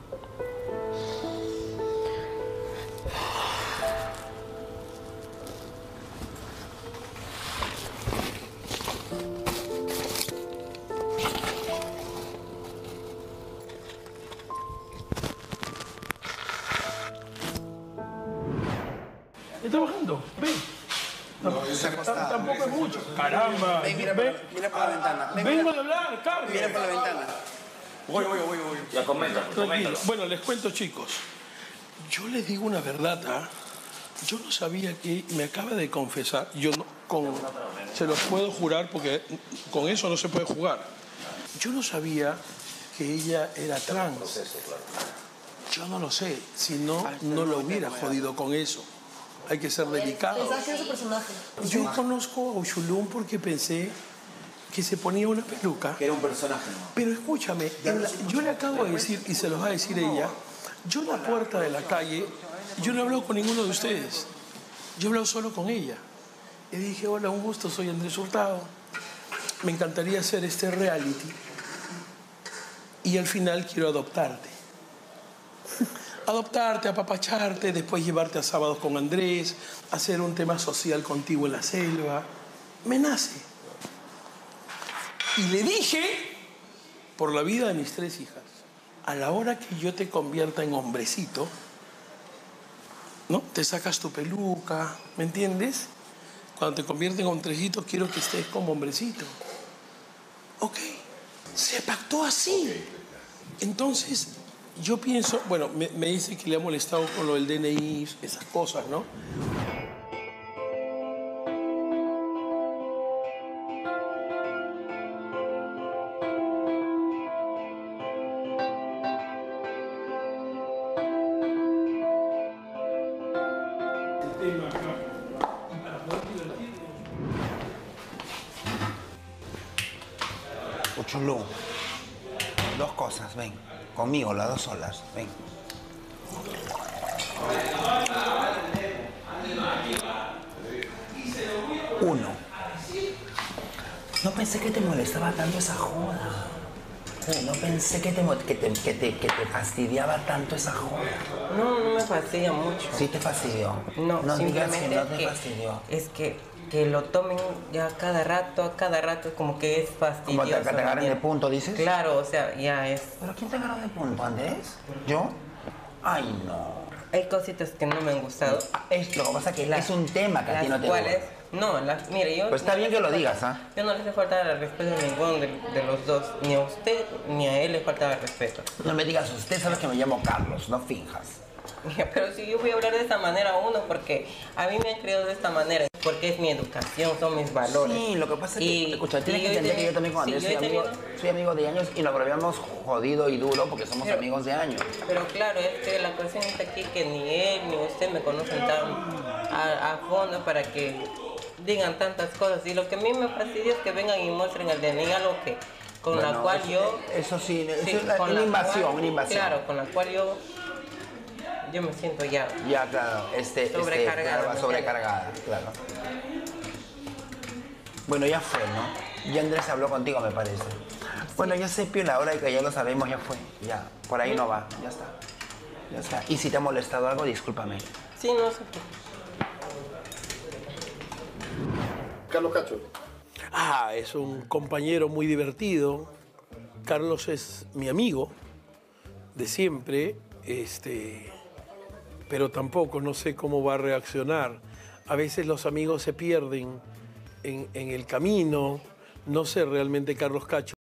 Speaker 10: ¿Estás trabajando? Ven. Tampoco es mucho. Caramba.
Speaker 11: Ven, mira por la ventana. Ven,
Speaker 10: Vengo de hablar, Carlos.
Speaker 11: mira por la ventana. Voy.
Speaker 5: Ya comenta.
Speaker 10: Tranquilo. Bueno, les cuento, chicos. Yo les digo una verdad, ¿ah? Yo no sabía que me acaba de confesar. Yo no, se los puedo jurar porque con eso no se puede jugar. Yo no sabía que ella era trans. Yo no lo sé. Si no, no lo hubiera jodido con eso. Hay que ser delicado.
Speaker 9: ¿Pensabas que era su personaje?
Speaker 10: Yo conozco a Uchulum porque pensé que se ponía una peluca.
Speaker 11: Que era un personaje, ¿no?
Speaker 10: Pero escúchame, yo le acabo de decir, y se los va a decir ella, yo en la puerta de la calle, yo no he hablado con ninguno de ustedes. Yo he hablado solo con ella. Y dije, hola, un gusto, soy Andrés Hurtado. Me encantaría hacer este reality. Y al final quiero adoptarte. Adoptarte, apapacharte, después llevarte a sábados con Andrés, hacer un tema social contigo en la selva. Me nace. Y le dije, por la vida de mis 3 hijas, a la hora que yo te convierta en hombrecito, ¿no? Te sacas tu peluca, ¿me entiendes? Cuando te convierten en hombrecito, quiero que estés como hombrecito. Ok, se pactó así. Entonces, yo pienso, bueno, me dice que le ha molestado con lo del DNI, esas cosas, ¿no?
Speaker 12: Chulú, 2 cosas, ven. Conmigo, las 2 solas, ven. Uno. No pensé que te molestaba tanto esa joda. No pensé que te fastidiaba tanto esa joda.
Speaker 8: No, no me fastidia mucho.
Speaker 12: Sí te fastidió.
Speaker 8: No,
Speaker 12: no digas
Speaker 8: simplemente
Speaker 12: que no te fastidió.
Speaker 8: Es que lo tomen ya a cada rato, como que es fastidioso.
Speaker 12: ¿Como que te agarren de punto, dices?
Speaker 8: Claro, o sea, ya es...
Speaker 12: ¿Pero quién te agarró de punto, Andrés? ¿Yo? Ay, no.
Speaker 8: Hay cositas que no me han gustado.
Speaker 12: Es lo que pasa que es un tema que a ti no te gusta.
Speaker 8: No, mire, yo...
Speaker 12: Pues está bien que lo digas, ¿ah?
Speaker 8: Yo no le hace falta el respeto a ninguno de los dos. Ni a usted ni a él le falta el respeto.
Speaker 12: No me digas usted, sabes que me llamo Carlos, no finjas.
Speaker 8: Pero si yo voy a hablar de esta manera a uno, porque a mí me han criado de esta manera, porque es mi educación, son mis valores.
Speaker 12: Sí, lo que pasa es que, escucha, tienes que entender que yo también con Andrés soy amigo de años y nos habíamos jodido y duro porque somos amigos de años.
Speaker 8: Pero claro, es que la cuestión es aquí que ni él ni usted me conocen tan a fondo para que digan tantas cosas. Y lo que a mí me fastidia es que vengan y muestren el DNI, algo que con la cual yo...
Speaker 12: Eso sí, es una invasión, una invasión.
Speaker 8: Claro, con la cual yo me siento ya...
Speaker 12: Ya, claro, sobrecargada, claro. Bueno, ya fue, ¿no? Ya Andrés habló contigo, me parece. Sí. Bueno, ya sé, Pio, la hora de que ya lo sabemos, ya fue. Ya, por ahí no va, ya está. Ya está. Y si te ha molestado algo, discúlpame.
Speaker 8: Sí, no sé.
Speaker 10: Carlos Cacho. Ah, es un compañero muy divertido. Carlos es mi amigo de siempre, pero tampoco no sé cómo va a reaccionar. A veces los amigos se pierden en el camino. No sé realmente, Carlos Cacho.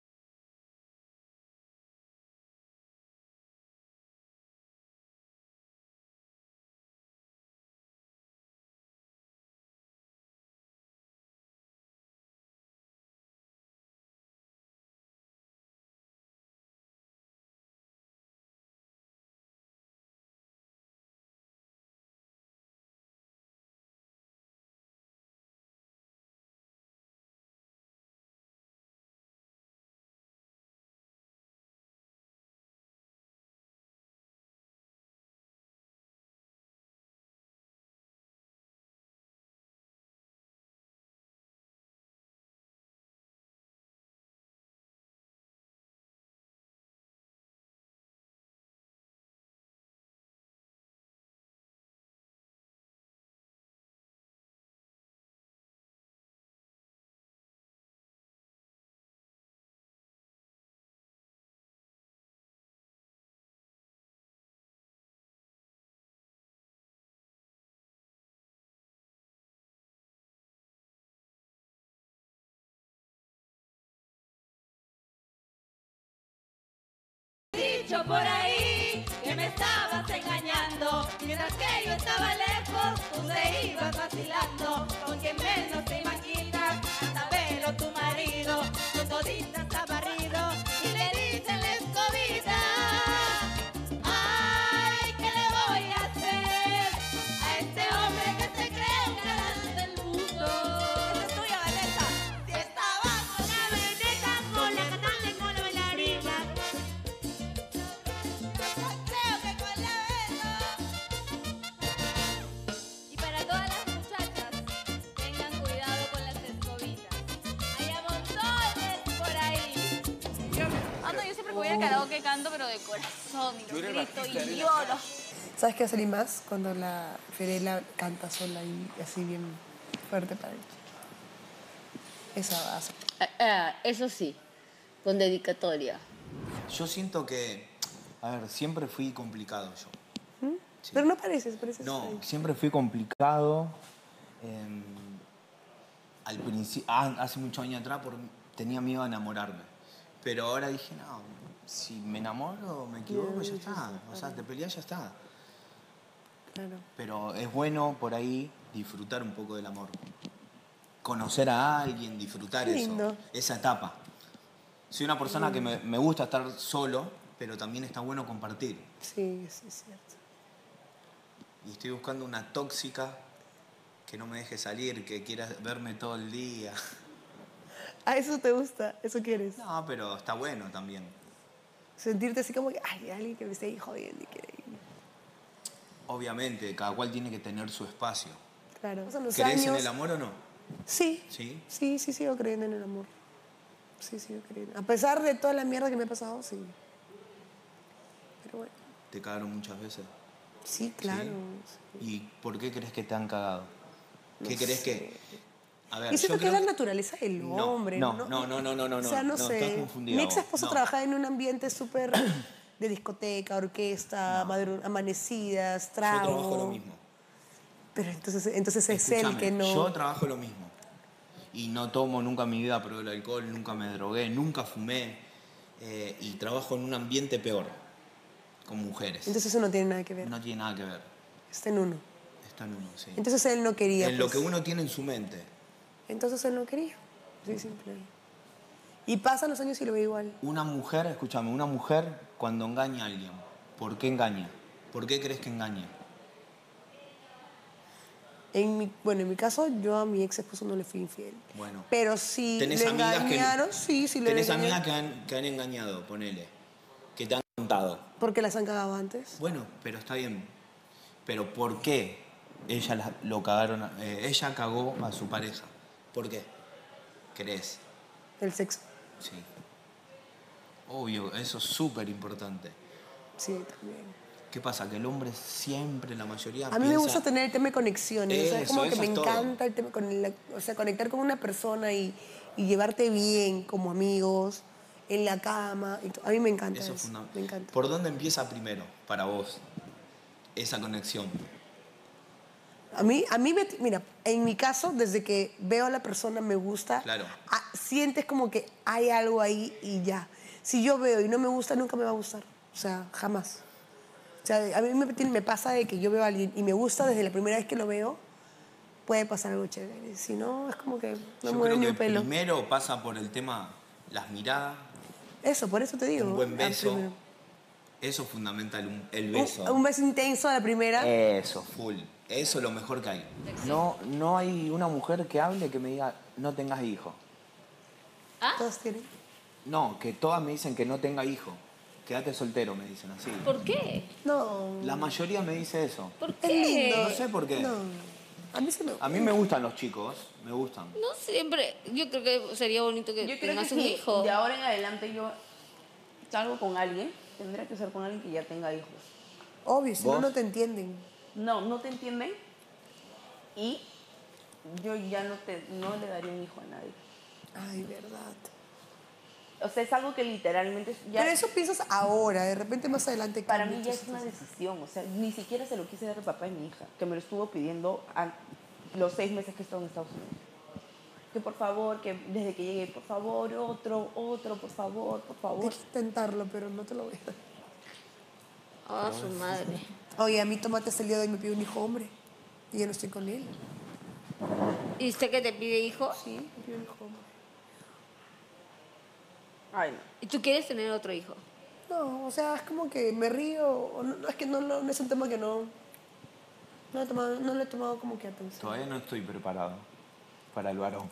Speaker 4: Dicho por ahí que me estabas engañando, mientras que yo estaba lejos, tú te ibas vacilando, con quien menos te imaginas, hasta verlo tu marido, con todita está barrido, y le dicen la escobita. Ay, ¿qué le voy a hacer a este hombre que se cree un galán del mundo? Esa es tuya, Vanessa. Si estaba con la veneta, con la cantante, con la bailarina. Y para todas las muchachas, tengan cuidado con las escobitas. Hay montones por ahí.
Speaker 13: No, yo siempre que voy al karaoke canto, pero de corazón, y lo grito y lloro.
Speaker 14: ¿Sabes qué hace más? Cuando la Fiorella canta sola y así bien fuerte para ella. Esa base.
Speaker 15: Eso sí, con dedicatoria.
Speaker 12: Yo siento que, a ver, siempre fui complicado yo.
Speaker 14: Sí. Pero no pareces.
Speaker 12: No, siempre fui complicado. Al principio, hace muchos años atrás tenía miedo a enamorarme. Pero ahora dije, no, si me enamoro, me equivoco, ya está. O sea, te peleas, ya está.
Speaker 14: Claro.
Speaker 12: Pero es bueno por ahí disfrutar un poco del amor. Conocer a alguien, disfrutar eso, esa etapa. Soy una persona que me gusta estar solo, pero también está bueno compartir.
Speaker 14: Sí, es cierto.
Speaker 12: Y estoy buscando una tóxica que no me deje salir, que quiera verme todo el día.
Speaker 14: ¿A eso te gusta? ¿Eso quieres?
Speaker 12: No, pero está bueno también.
Speaker 14: Sentirte así como que, ay, alguien que me esté jodiendo y quiere ir.
Speaker 12: Obviamente, cada cual tiene que tener su espacio.
Speaker 14: Claro.
Speaker 12: ¿Crees en el amor o no?
Speaker 14: Sí.
Speaker 12: ¿Sí?
Speaker 14: Sí, sigo creyendo en el amor. Sí, sigo creyendo. A pesar de toda la mierda que me ha pasado, sí. Pero bueno.
Speaker 12: ¿Te cagaron muchas veces?
Speaker 14: Sí, claro.
Speaker 12: ¿Sí? ¿Y por qué crees que te han cagado? ¿Qué crees que...? A ver,
Speaker 14: y siento que es la naturaleza del hombre.
Speaker 12: No.
Speaker 14: O sea, no sé.
Speaker 12: Estás confundido.
Speaker 14: Mi ex esposo trabajaba en un ambiente súper de discoteca, orquesta, amanecidas, trago.
Speaker 12: Yo trabajo lo mismo.
Speaker 14: Pero entonces es él que no...
Speaker 12: Yo trabajo lo mismo. Y no tomo nunca en mi vida, probé el alcohol, nunca me drogué, nunca fumé. Y trabajo en un ambiente peor, con mujeres.
Speaker 14: Entonces eso no tiene nada que ver.
Speaker 12: No tiene nada que ver.
Speaker 14: Está en uno.
Speaker 12: Está en uno, sí.
Speaker 14: Entonces él no quería.
Speaker 12: En lo que uno tiene en su mente.
Speaker 14: Entonces él no quería. Sí, simple. Y pasan los años y lo ve igual.
Speaker 12: Una mujer, escúchame, una mujer cuando engaña a alguien, ¿por qué engaña? ¿Por qué crees que engaña?
Speaker 14: En mi caso, yo a mi ex esposo no le fui infiel.
Speaker 12: Bueno.
Speaker 14: Pero sí le engañaron, sí le
Speaker 12: ¿Tenés
Speaker 14: engañaron.
Speaker 12: amigas que han engañado, ponele? Que te han contado.
Speaker 14: ¿Porque las han cagado antes?
Speaker 12: Bueno, pero está bien. Pero ¿por qué lo cagaron? Ella cagó a su pareja. ¿Por qué? ¿Crees?
Speaker 14: El sexo.
Speaker 12: Sí. Obvio, eso es súper importante.
Speaker 14: Sí, también.
Speaker 12: ¿Qué pasa? Que el hombre siempre, la mayoría
Speaker 14: A mí me gusta tener el tema de conexiones.
Speaker 12: Eso,
Speaker 14: o sea, es como que me encanta
Speaker 12: todo.
Speaker 14: el tema conectar con una persona y llevarte bien como amigos, en la cama. A mí me encanta eso. Me encanta.
Speaker 12: ¿Por dónde empieza primero para vos esa conexión?
Speaker 14: Mira, en mi caso, desde que veo a la persona me gusta,
Speaker 12: claro.
Speaker 14: Sientes como que hay algo ahí y ya. Si yo veo y no me gusta, nunca me va a gustar. O sea, jamás. O sea, a mí me pasa de que yo veo a alguien y me gusta desde la primera vez que lo veo, puede pasar algo chévere. Si no, es como que no mueve ni un pelo.
Speaker 12: Primero pasa por el tema, las miradas.
Speaker 14: Eso, por eso te digo.
Speaker 12: Un buen beso. Eso es fundamental, el beso.
Speaker 14: Un beso intenso a la primera.
Speaker 12: Eso, full. Eso es lo mejor que hay. No hay una mujer que hable que me diga, no tengas hijo.
Speaker 14: ¿Ah? ¿Todos tienen?
Speaker 12: No, que todas me dicen que no tenga hijo. Quédate soltero, me dicen así.
Speaker 15: ¿Por qué?
Speaker 14: No.
Speaker 12: La mayoría me dice eso.
Speaker 15: ¿Por qué?
Speaker 12: No sé por qué.
Speaker 14: No. A mí
Speaker 12: me gustan los chicos, me gustan.
Speaker 15: No siempre. Yo creo que sería bonito que tengas un hijo.
Speaker 16: De ahora en adelante yo salgo con alguien, tendría que ser con alguien que ya tenga hijos.
Speaker 14: Obvio, si no te entienden.
Speaker 16: No te entienden y yo ya no le daría un hijo a nadie.
Speaker 14: Ay, verdad.
Speaker 16: O sea, es algo que literalmente...
Speaker 14: Pero eso piensas ahora, de repente más adelante...
Speaker 16: Para mí ya es una decisión, o sea, ni siquiera se lo quise dar al papá de mi hija, que me lo estuvo pidiendo los 6 meses que he estado en Estados Unidos. Que por favor, que desde que llegué, por favor, otro, por favor.
Speaker 14: Tienes que intentarlo, pero no te lo voy a dar.
Speaker 15: Oh, su madre.
Speaker 14: Oye, a mí Tomate hasta el día de hoy me pide un hijo hombre y yo no estoy con él.
Speaker 15: ¿Y usted que te pide hijo?
Speaker 14: Sí, me pide un hijo hombre.
Speaker 16: Ay, no.
Speaker 15: ¿Y tú quieres tener otro hijo?
Speaker 14: No, o sea, es como que me río. Es que no es un tema que no le he tomado como que atención.
Speaker 12: Todavía no estoy preparado para el varón.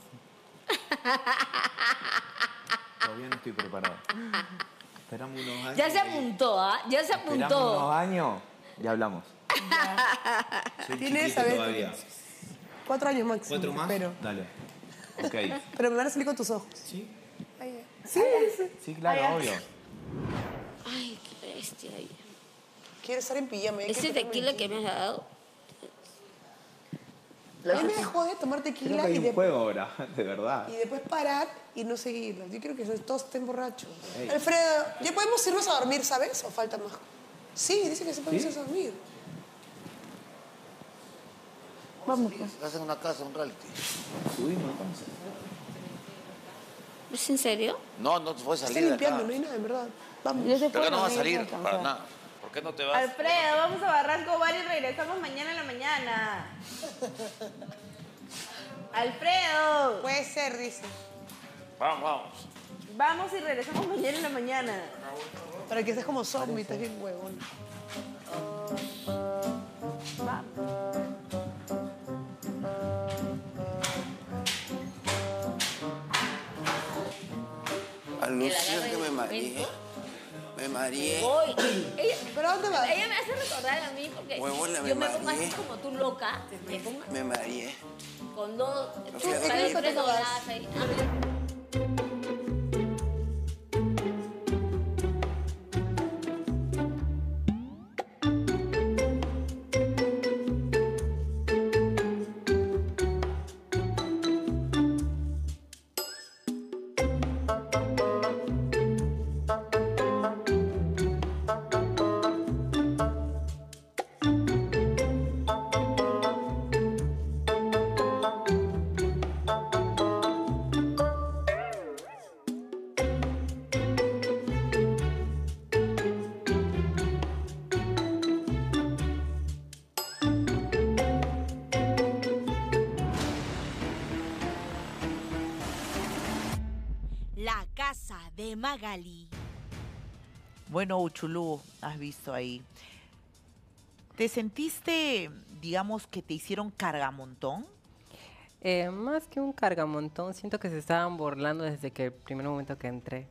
Speaker 12: Todavía no estoy preparado. Esperamos unos años.
Speaker 15: Ya se apuntó, ¿ah? Ya se apuntó.
Speaker 12: Esperamos unos años y hablamos. Soy
Speaker 14: ¿Tienes,
Speaker 12: chiquito todavía.
Speaker 14: 4 años máximo.
Speaker 12: 4 más.
Speaker 14: Pero.
Speaker 12: Dale. Ok.
Speaker 14: Pero me van a salir con tus ojos.
Speaker 12: Sí.
Speaker 14: Sí,
Speaker 12: claro, obvio.
Speaker 15: Ay, qué bestia.
Speaker 14: Quiero estar en pijama.
Speaker 15: Ese tequila que me has dado.
Speaker 14: A mí me jode tomar
Speaker 12: Creo
Speaker 14: tequila
Speaker 12: que hay
Speaker 14: y,
Speaker 12: un juego ahora, de verdad.
Speaker 14: y después parar y no seguirlo. Yo quiero que todos estén borrachos.
Speaker 12: Ey.
Speaker 14: Alfredo, ¿ya podemos irnos a dormir, sabes? ¿O falta más? Sí, dice que se puede
Speaker 12: ¿Sí?
Speaker 14: irse a dormir.
Speaker 17: Vamos, pues. Estás en una casa, un reality.
Speaker 12: Subimos entonces.
Speaker 15: ¿Es en serio?
Speaker 17: No, no te puedes
Speaker 14: Está
Speaker 17: salir de acá.
Speaker 14: limpiando, no hay nada, en verdad. Vamos.
Speaker 17: Pero no vas a salir para nada. ¿Por qué no te vas?
Speaker 16: Alfredo, vamos a Barranco Bar y regresamos mañana en la mañana. Alfredo.
Speaker 14: Puede ser, dice.
Speaker 17: Vamos, vamos.
Speaker 16: Vamos y regresamos mañana en la mañana.
Speaker 14: Para que estés como zombie, estás bien huevón.
Speaker 17: Alucina que me mareé. Me mareé.
Speaker 13: Voy.
Speaker 14: ¿Pero dónde vas?
Speaker 13: Ella me hace recordar a mí porque
Speaker 17: Huevona,
Speaker 13: yo
Speaker 17: me
Speaker 13: me pongo así
Speaker 17: mareé.
Speaker 13: como tú loca. Me pongo
Speaker 17: Me mareé.
Speaker 13: con dos.
Speaker 17: No
Speaker 13: Tú
Speaker 17: fui a
Speaker 13: sabes
Speaker 17: dormir.
Speaker 13: tres dobladas ahí.
Speaker 9: La casa de Magali.
Speaker 1: Bueno, Uchulú, has visto ahí. ¿Te sentiste, digamos, que te hicieron cargamontón?
Speaker 18: Más que un cargamontón, siento que se estaban burlando desde que el primer momento que entré.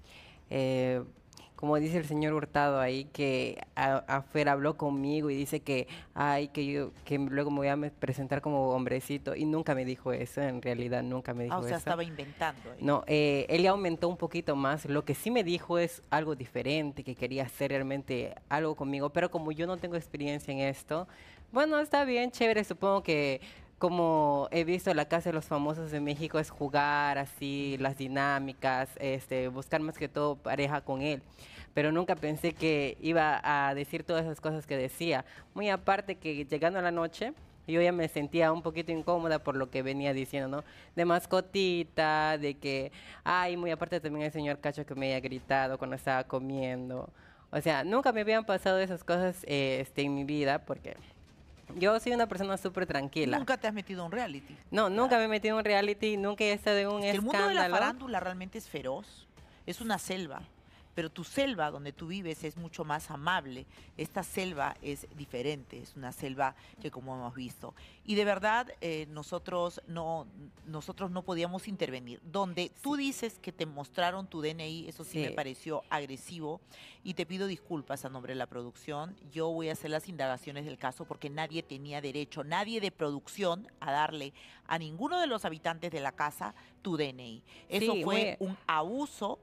Speaker 18: Como dice el señor Hurtado ahí, que afuera habló conmigo y dice que, ay, que luego me voy a presentar como hombrecito. Y nunca me dijo eso, en realidad nunca me dijo
Speaker 1: O sea,
Speaker 18: eso.
Speaker 1: estaba inventando. ahí.
Speaker 18: No, él ya aumentó un poquito más. Lo que sí me dijo es algo diferente, que quería hacer realmente algo conmigo. Pero como yo no tengo experiencia en esto, bueno, está bien, chévere. Supongo que como he visto La Casa de los Famosos de México es jugar así, las dinámicas, buscar más que todo pareja con él. Pero nunca pensé que iba a decir todas esas cosas que decía. Muy aparte que llegando a la noche, yo ya me sentía un poquito incómoda por lo que venía diciendo, ¿no? De mascotita, de que, ay, muy aparte también el señor Cacho que me había gritado cuando estaba comiendo. O sea, nunca me habían pasado esas cosas en mi vida porque yo soy una persona súper tranquila.
Speaker 1: ¿Nunca te has metido en un reality?
Speaker 18: No, nunca me he metido en un reality, nunca he estado en un
Speaker 1: El
Speaker 18: escándalo.
Speaker 1: mundo de la farándula realmente es feroz. Es una selva. Pero tu selva donde tú vives es mucho más amable. Esta selva es diferente, es una selva que como hemos visto. Y de verdad nosotros no podíamos intervenir. Donde tú dices que te mostraron tu DNI, eso sí me pareció agresivo y te pido disculpas a nombre de la producción. Yo voy a hacer las indagaciones del caso porque nadie tenía derecho, nadie de producción a darle a ninguno de los habitantes de la casa tu DNI. Eso
Speaker 18: Sí,
Speaker 1: fue un abuso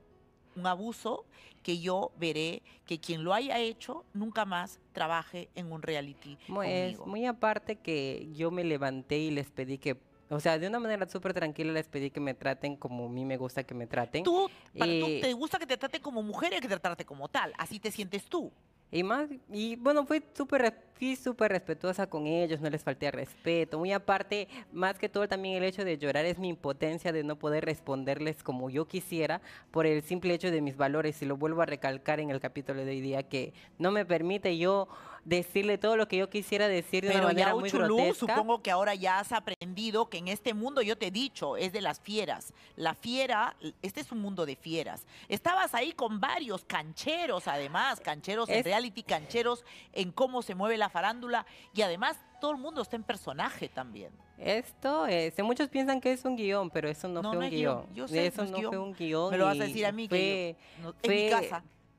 Speaker 1: que yo veré que quien lo haya hecho nunca más trabaje en un reality conmigo.
Speaker 18: Muy aparte que yo me levanté y les pedí que, o sea, de una manera súper tranquila les pedí que me traten como a mí me gusta que me traten.
Speaker 1: Tú te gusta que te traten como mujer y que te trate como tal, así te sientes tú.
Speaker 18: Y bueno, fui súper respetuosa con ellos, no les falté al respeto. Muy aparte, más que todo también el hecho de llorar es mi impotencia de no poder responderles como yo quisiera por el simple hecho de mis valores. Y lo vuelvo a recalcar en el capítulo de hoy día, que no me permite yo decirle todo lo que yo quisiera decir de una manera muy grotesca.
Speaker 1: Supongo que ahora ya has aprendido que en este mundo, yo te he dicho, es de las fieras. La fiera, este es un mundo de fieras. Estabas ahí con varios cancheros, además, cancheros en reality, cancheros en cómo se mueve la farándula y además todo el mundo está en personaje también.
Speaker 18: Esto, muchos piensan que es un guión, pero eso no fue un guión.
Speaker 1: Yo sé,
Speaker 18: eso no fue un guión.
Speaker 1: Me lo vas a decir a mí, que en mi casa.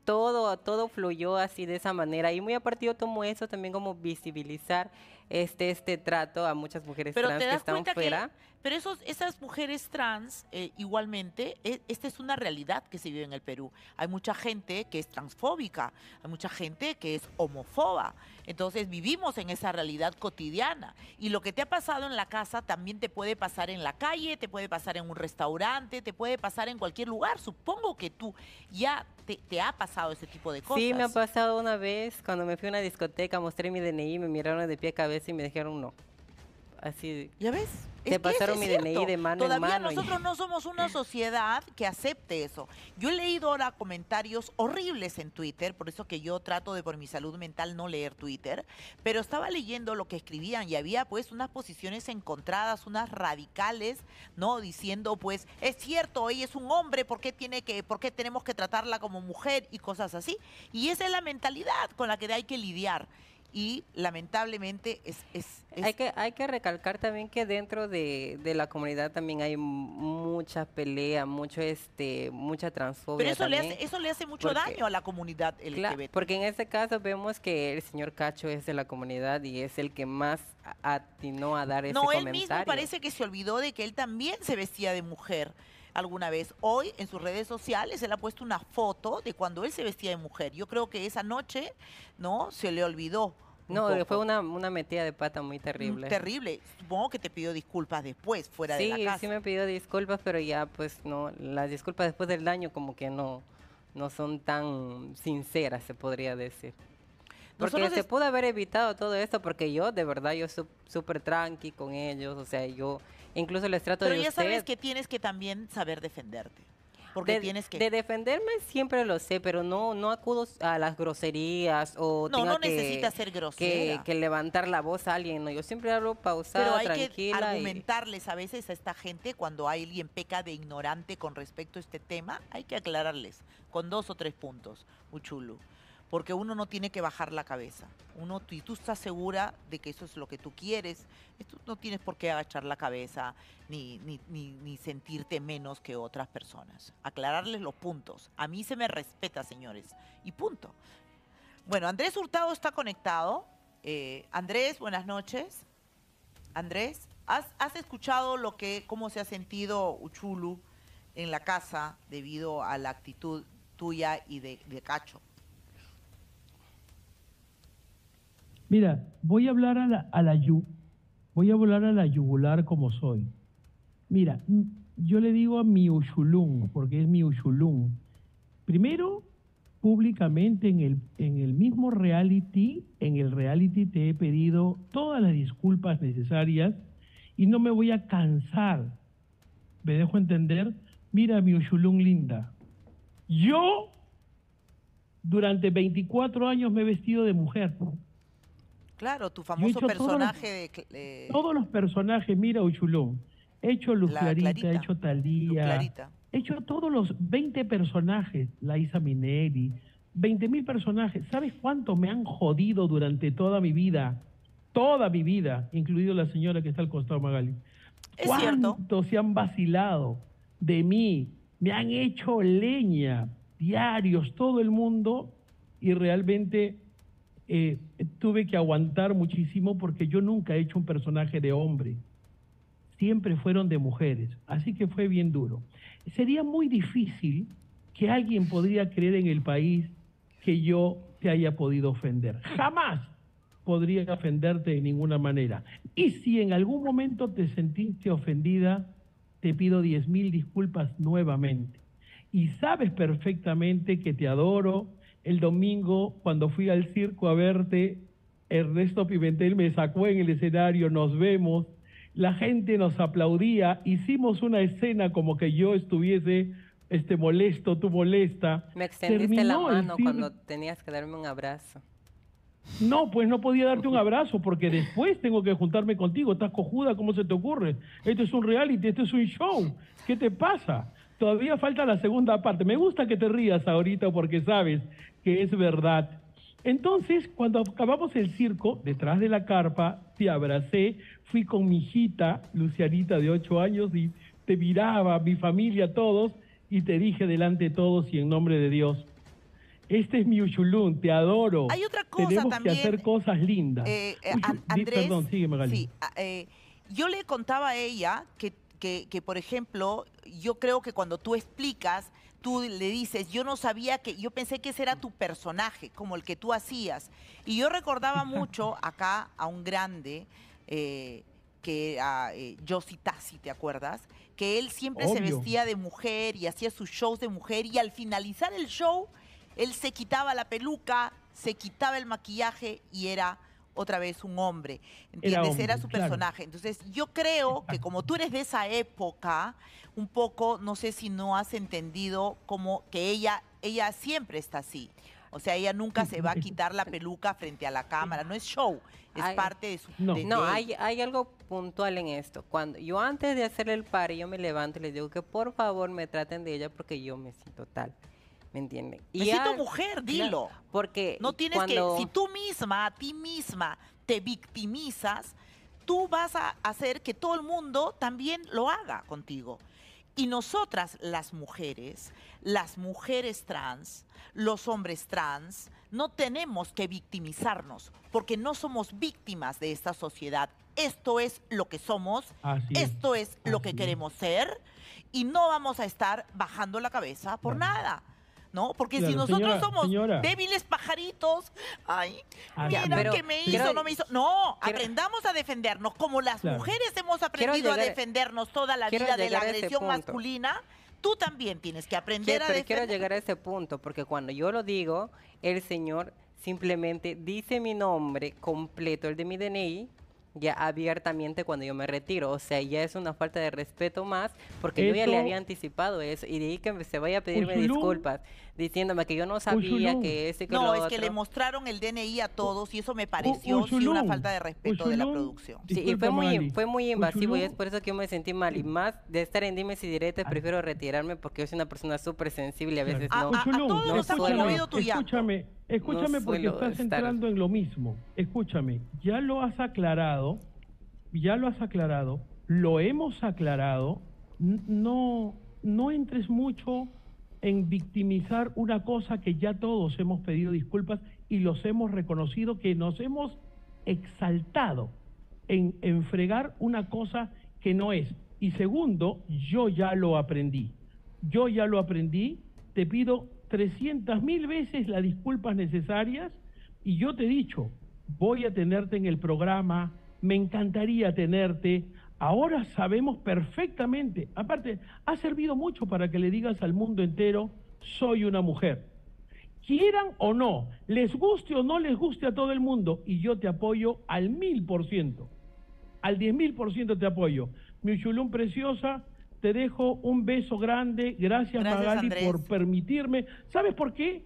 Speaker 18: todo fluyó así de esa manera. Y muy aparte yo tomo eso también como visibilizar este trato a muchas mujeres
Speaker 1: Pero
Speaker 18: trans
Speaker 1: te
Speaker 18: que
Speaker 1: das
Speaker 18: están
Speaker 1: cuenta
Speaker 18: fuera.
Speaker 1: pero esas mujeres trans, igualmente, esta es una realidad que se vive en el Perú. Hay mucha gente que es transfóbica, hay mucha gente que es homofoba. Entonces vivimos en esa realidad cotidiana. Y lo que te ha pasado en la casa también te puede pasar en la calle, te puede pasar en un restaurante, te puede pasar en cualquier lugar. Supongo que tú ya te ha pasado ese tipo de cosas.
Speaker 18: Sí, me ha pasado una vez cuando me fui a una discoteca, mostré mi DNI, me miraron de pie a cabeza y me dijeron no. Así.
Speaker 1: ¿Ya ves?
Speaker 18: Te pasaron mi DNI de mano
Speaker 1: Todavía
Speaker 18: en mano.
Speaker 1: nosotros no somos una sociedad que acepte eso. Yo he leído ahora comentarios horribles en Twitter, por eso que yo trato de por mi salud mental no leer Twitter, pero estaba leyendo lo que escribían y había pues unas posiciones encontradas, unas radicales, ¿no? Diciendo pues, es cierto, ella es un hombre, ¿por qué tenemos que tratarla como mujer? Y cosas así. Y esa es la mentalidad con la que hay que lidiar. Y lamentablemente
Speaker 18: Hay que recalcar también que dentro de la comunidad también hay mucha pelea, mucha transfobia.
Speaker 1: Pero eso
Speaker 18: también,
Speaker 1: eso le hace mucho daño a la comunidad LGBT.
Speaker 18: Claro, porque en este caso vemos que el señor Cacho es de la comunidad y es el que más atinó a dar ese comentario.
Speaker 1: No, él mismo parece que se olvidó de que él también se vestía de mujer alguna vez. Hoy en sus redes sociales él ha puesto una foto de cuando él se vestía de mujer. Yo creo que esa noche, ¿no? Se le olvidó.
Speaker 18: No, fue una metida de pata muy terrible.
Speaker 1: Terrible. Supongo que te pidió disculpas después, fuera de la casa.
Speaker 18: Sí, me pidió disculpas, pero ya pues no, las disculpas después del daño como que no son tan sinceras, se podría decir. Porque se pudo haber evitado todo esto, porque yo, de verdad, yo súper tranqui con ellos, o sea, yo incluso les trato
Speaker 1: Pero ya sabes que tienes que también saber defenderte. Porque tienes que...
Speaker 18: De defenderme siempre lo sé, pero no acudo a las groserías o
Speaker 1: no necesitas ser grosera.
Speaker 18: Que levantar la voz a alguien, ¿no? Yo siempre hablo pausada,
Speaker 1: pero hay
Speaker 18: tranquila.
Speaker 1: Que argumentarles a veces a esta gente cuando alguien peca de ignorante con respecto a este tema, hay que aclararles con 2 o 3 puntos, Uchulu. Porque uno no tiene que bajar la cabeza. Si tú estás segura de que eso es lo que tú quieres, tú no tienes por qué agachar la cabeza ni sentirte menos que otras personas. Aclararles los puntos. A mí se me respeta, señores. Y punto. Bueno, Andrés Hurtado está conectado. Andrés, buenas noches. Andrés, ¿has escuchado cómo se ha sentido Uchulu en la casa debido a la actitud tuya y de Cacho?
Speaker 10: Mira, voy a hablar a la yugular como soy. Mira, yo le digo a mi Uxulún, porque es mi Uxulún. Primero, públicamente en el mismo reality, te he pedido todas las disculpas necesarias y no me voy a cansar. ¿Me dejo entender? Mira, mi Uxulún linda. Yo, durante 24 años me he vestido de mujer.
Speaker 1: Claro, tu famoso personaje de...
Speaker 10: Todos los personajes, mira, Uchulón. He hecho Luz Clarita, he hecho Talía, he hecho todos los 20 personajes, Laisa Minelli, 20.000 personajes. ¿Sabes cuánto me han jodido durante toda mi vida? Toda mi vida, incluido la señora que está al costado, Magali. ¿Cuánto se han vacilado de mí? Me han hecho leña, diarios, todo el mundo, y realmente... tuve que aguantar muchísimo porque yo nunca he hecho un personaje de hombre. Siempre fueron de mujeres. Así que fue bien duro. Sería muy difícil que alguien podría creer en el país que yo te haya podido ofender. Jamás podría ofenderte de ninguna manera. Y si en algún momento te sentiste ofendida, te pido 10.000 disculpas nuevamente. Y sabes perfectamente que te adoro. El domingo, cuando fui al circo a verte, Ernesto Pimentel me sacó en el escenario, nos vemos, la gente nos aplaudía, hicimos una escena como que yo estuviese molesto, tú molesta.
Speaker 18: Me extendiste la mano cuando tenías que darme un abrazo.
Speaker 10: No, pues no podía darte un abrazo porque después tengo que juntarme contigo. Estás cojuda, ¿cómo se te ocurre? Esto es un reality, esto es un show. ¿Qué te pasa? Todavía falta la segunda parte. Me gusta que te rías ahorita porque sabes que es verdad. Entonces, cuando acabamos el circo, detrás de la carpa, te abracé, fui con mi hijita, Lucianita, de 8 años, y te miraba, mi familia, todos, y te dije delante de todos y en nombre de Dios,
Speaker 19: Este es mi Uchulún, te adoro.
Speaker 1: Hay otra cosa
Speaker 19: Tenemos
Speaker 1: también.
Speaker 19: que hacer cosas lindas.
Speaker 1: Andrés,
Speaker 19: perdón, sigue, Magali.
Speaker 1: sí, yo le contaba a ella que, por ejemplo, yo creo que cuando tú explicas, tú le dices, yo no sabía que, yo pensé que ese era tu personaje, como el que tú hacías. Y yo recordaba mucho acá a un grande, que era Josie Tassi, ¿te acuerdas? Que él siempre se vestía de mujer y hacía sus shows de mujer, y al finalizar el show, él se quitaba la peluca, se quitaba el maquillaje y era otra vez un hombre, ¿entiendes? Era su personaje. Entonces, yo creo que como tú eres de esa época, un poco, no sé si no has entendido como que ella siempre está así. O sea, ella nunca se va a quitar la peluca frente a la cámara. No es show, es parte de su...
Speaker 18: Hay algo puntual en esto. Cuando yo antes de hacer el party, yo me levanto y les digo que por favor me traten de ella porque yo me siento tal. ¿Me entienden?
Speaker 1: Me siento mujer, dilo.
Speaker 18: Claro, porque
Speaker 1: no tienes si tú misma, a ti misma, te victimizas, tú vas a hacer que todo el mundo también lo haga contigo. Y nosotras, las mujeres trans, los hombres trans, no tenemos que victimizarnos, porque no somos víctimas de esta sociedad. Esto es lo que somos, esto es lo que queremos ser, y no vamos a estar bajando la cabeza por nada. ¿No? Porque si nosotros somos débiles pajaritos, mira que me hizo, no me hizo. No, aprendamos a defendernos. Como las mujeres hemos aprendido a defendernos toda la vida de la agresión masculina, tú también tienes que aprender a defender.
Speaker 18: Quiero llegar a ese punto, porque cuando yo lo digo, el señor simplemente dice mi nombre completo, el de mi DNI, ya abiertamente cuando yo me retiro. O sea, ya es una falta de respeto más, porque yo ya le había anticipado eso, y de ahí que se vaya a pedirme disculpas, diciéndome que yo no sabía que ese que
Speaker 1: no, es que le mostraron el DNI a todos y eso me pareció sí una falta de respeto de la producción.
Speaker 18: Sí, y fue muy invasivo, y es por eso que yo me sentí mal, y más de estar en dimes y diretes, prefiero retirarme porque yo soy una persona súper sensible, a veces no.
Speaker 1: A todos nos ha conmovido tu llanto.
Speaker 19: Escúchame porque estás entrando en lo mismo. Escúchame, ya lo has aclarado, lo hemos aclarado, no entres mucho en victimizar una cosa que ya todos hemos pedido disculpas y los hemos reconocido, que nos hemos exaltado en fregar una cosa que no es. Y segundo, yo ya lo aprendí, te pido 300.000 veces las disculpas necesarias, y yo te he dicho, voy a tenerte en el programa, me encantaría tenerte, ahora sabemos perfectamente, aparte, ha servido mucho para que le digas al mundo entero, soy una mujer. Quieran o no, les guste o no les guste a todo el mundo, y yo te apoyo al 1000%, al 10.000% te apoyo. Mi Uchulún preciosa, te dejo un beso grande. Gracias Magali,
Speaker 1: Andrés,
Speaker 19: por permitirme. ¿Sabes por qué?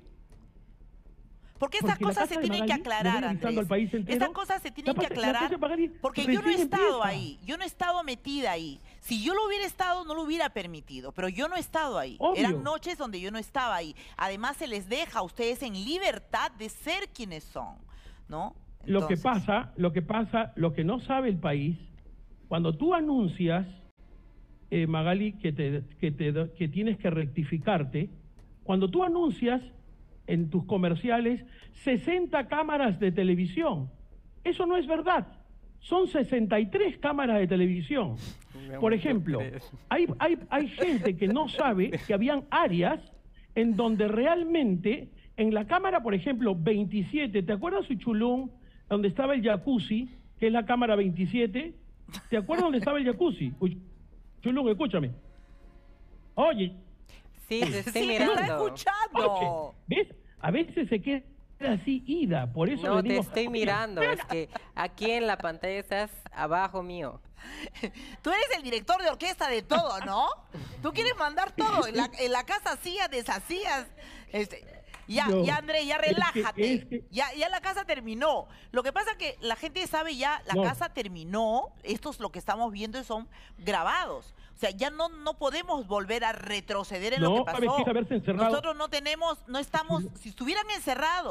Speaker 1: Porque estas cosas se tienen que aclarar, Andrés. Estas cosas se tienen que aclarar porque yo no he estado ahí. Yo no he estado metida ahí. Si yo lo hubiera estado, no lo hubiera permitido. Pero yo no he estado ahí. Eran noches donde yo no estaba ahí. Además, se les deja a ustedes en libertad de ser quienes son, ¿no? Entonces,
Speaker 19: lo que no sabe el país, cuando tú anuncias, Magali, que tienes que rectificarte, cuando tú anuncias en tus comerciales 60 cámaras de televisión, eso no es verdad, son 63 cámaras de televisión. Por ejemplo, hay gente que no sabe que habían áreas en donde realmente, en la cámara, por ejemplo, 27, ¿te acuerdas, Uchulún, donde estaba el jacuzzi, que es la cámara 27? ¿Te acuerdas dónde estaba el jacuzzi? Uchulún, escúchame. Oye.
Speaker 18: Sí, te estoy mirando.
Speaker 1: ¡Está escuchando!
Speaker 19: ¿Ves? A veces se queda así ida, por eso
Speaker 18: no,
Speaker 19: le digo...
Speaker 18: te estoy mirando, es que aquí en la pantalla estás abajo mío.
Speaker 1: Tú eres el director de orquesta de todo, ¿no? Tú quieres mandar todo. En la casa hacías, deshacías. Ya, André, ya relájate. Ya la casa terminó. Lo que pasa es que la gente sabe ya, la casa terminó. Esto es lo que estamos viendo y son grabados. O sea, ya no podemos volver a retroceder en lo que pasó. Nosotros no estamos, si estuvieran encerrados,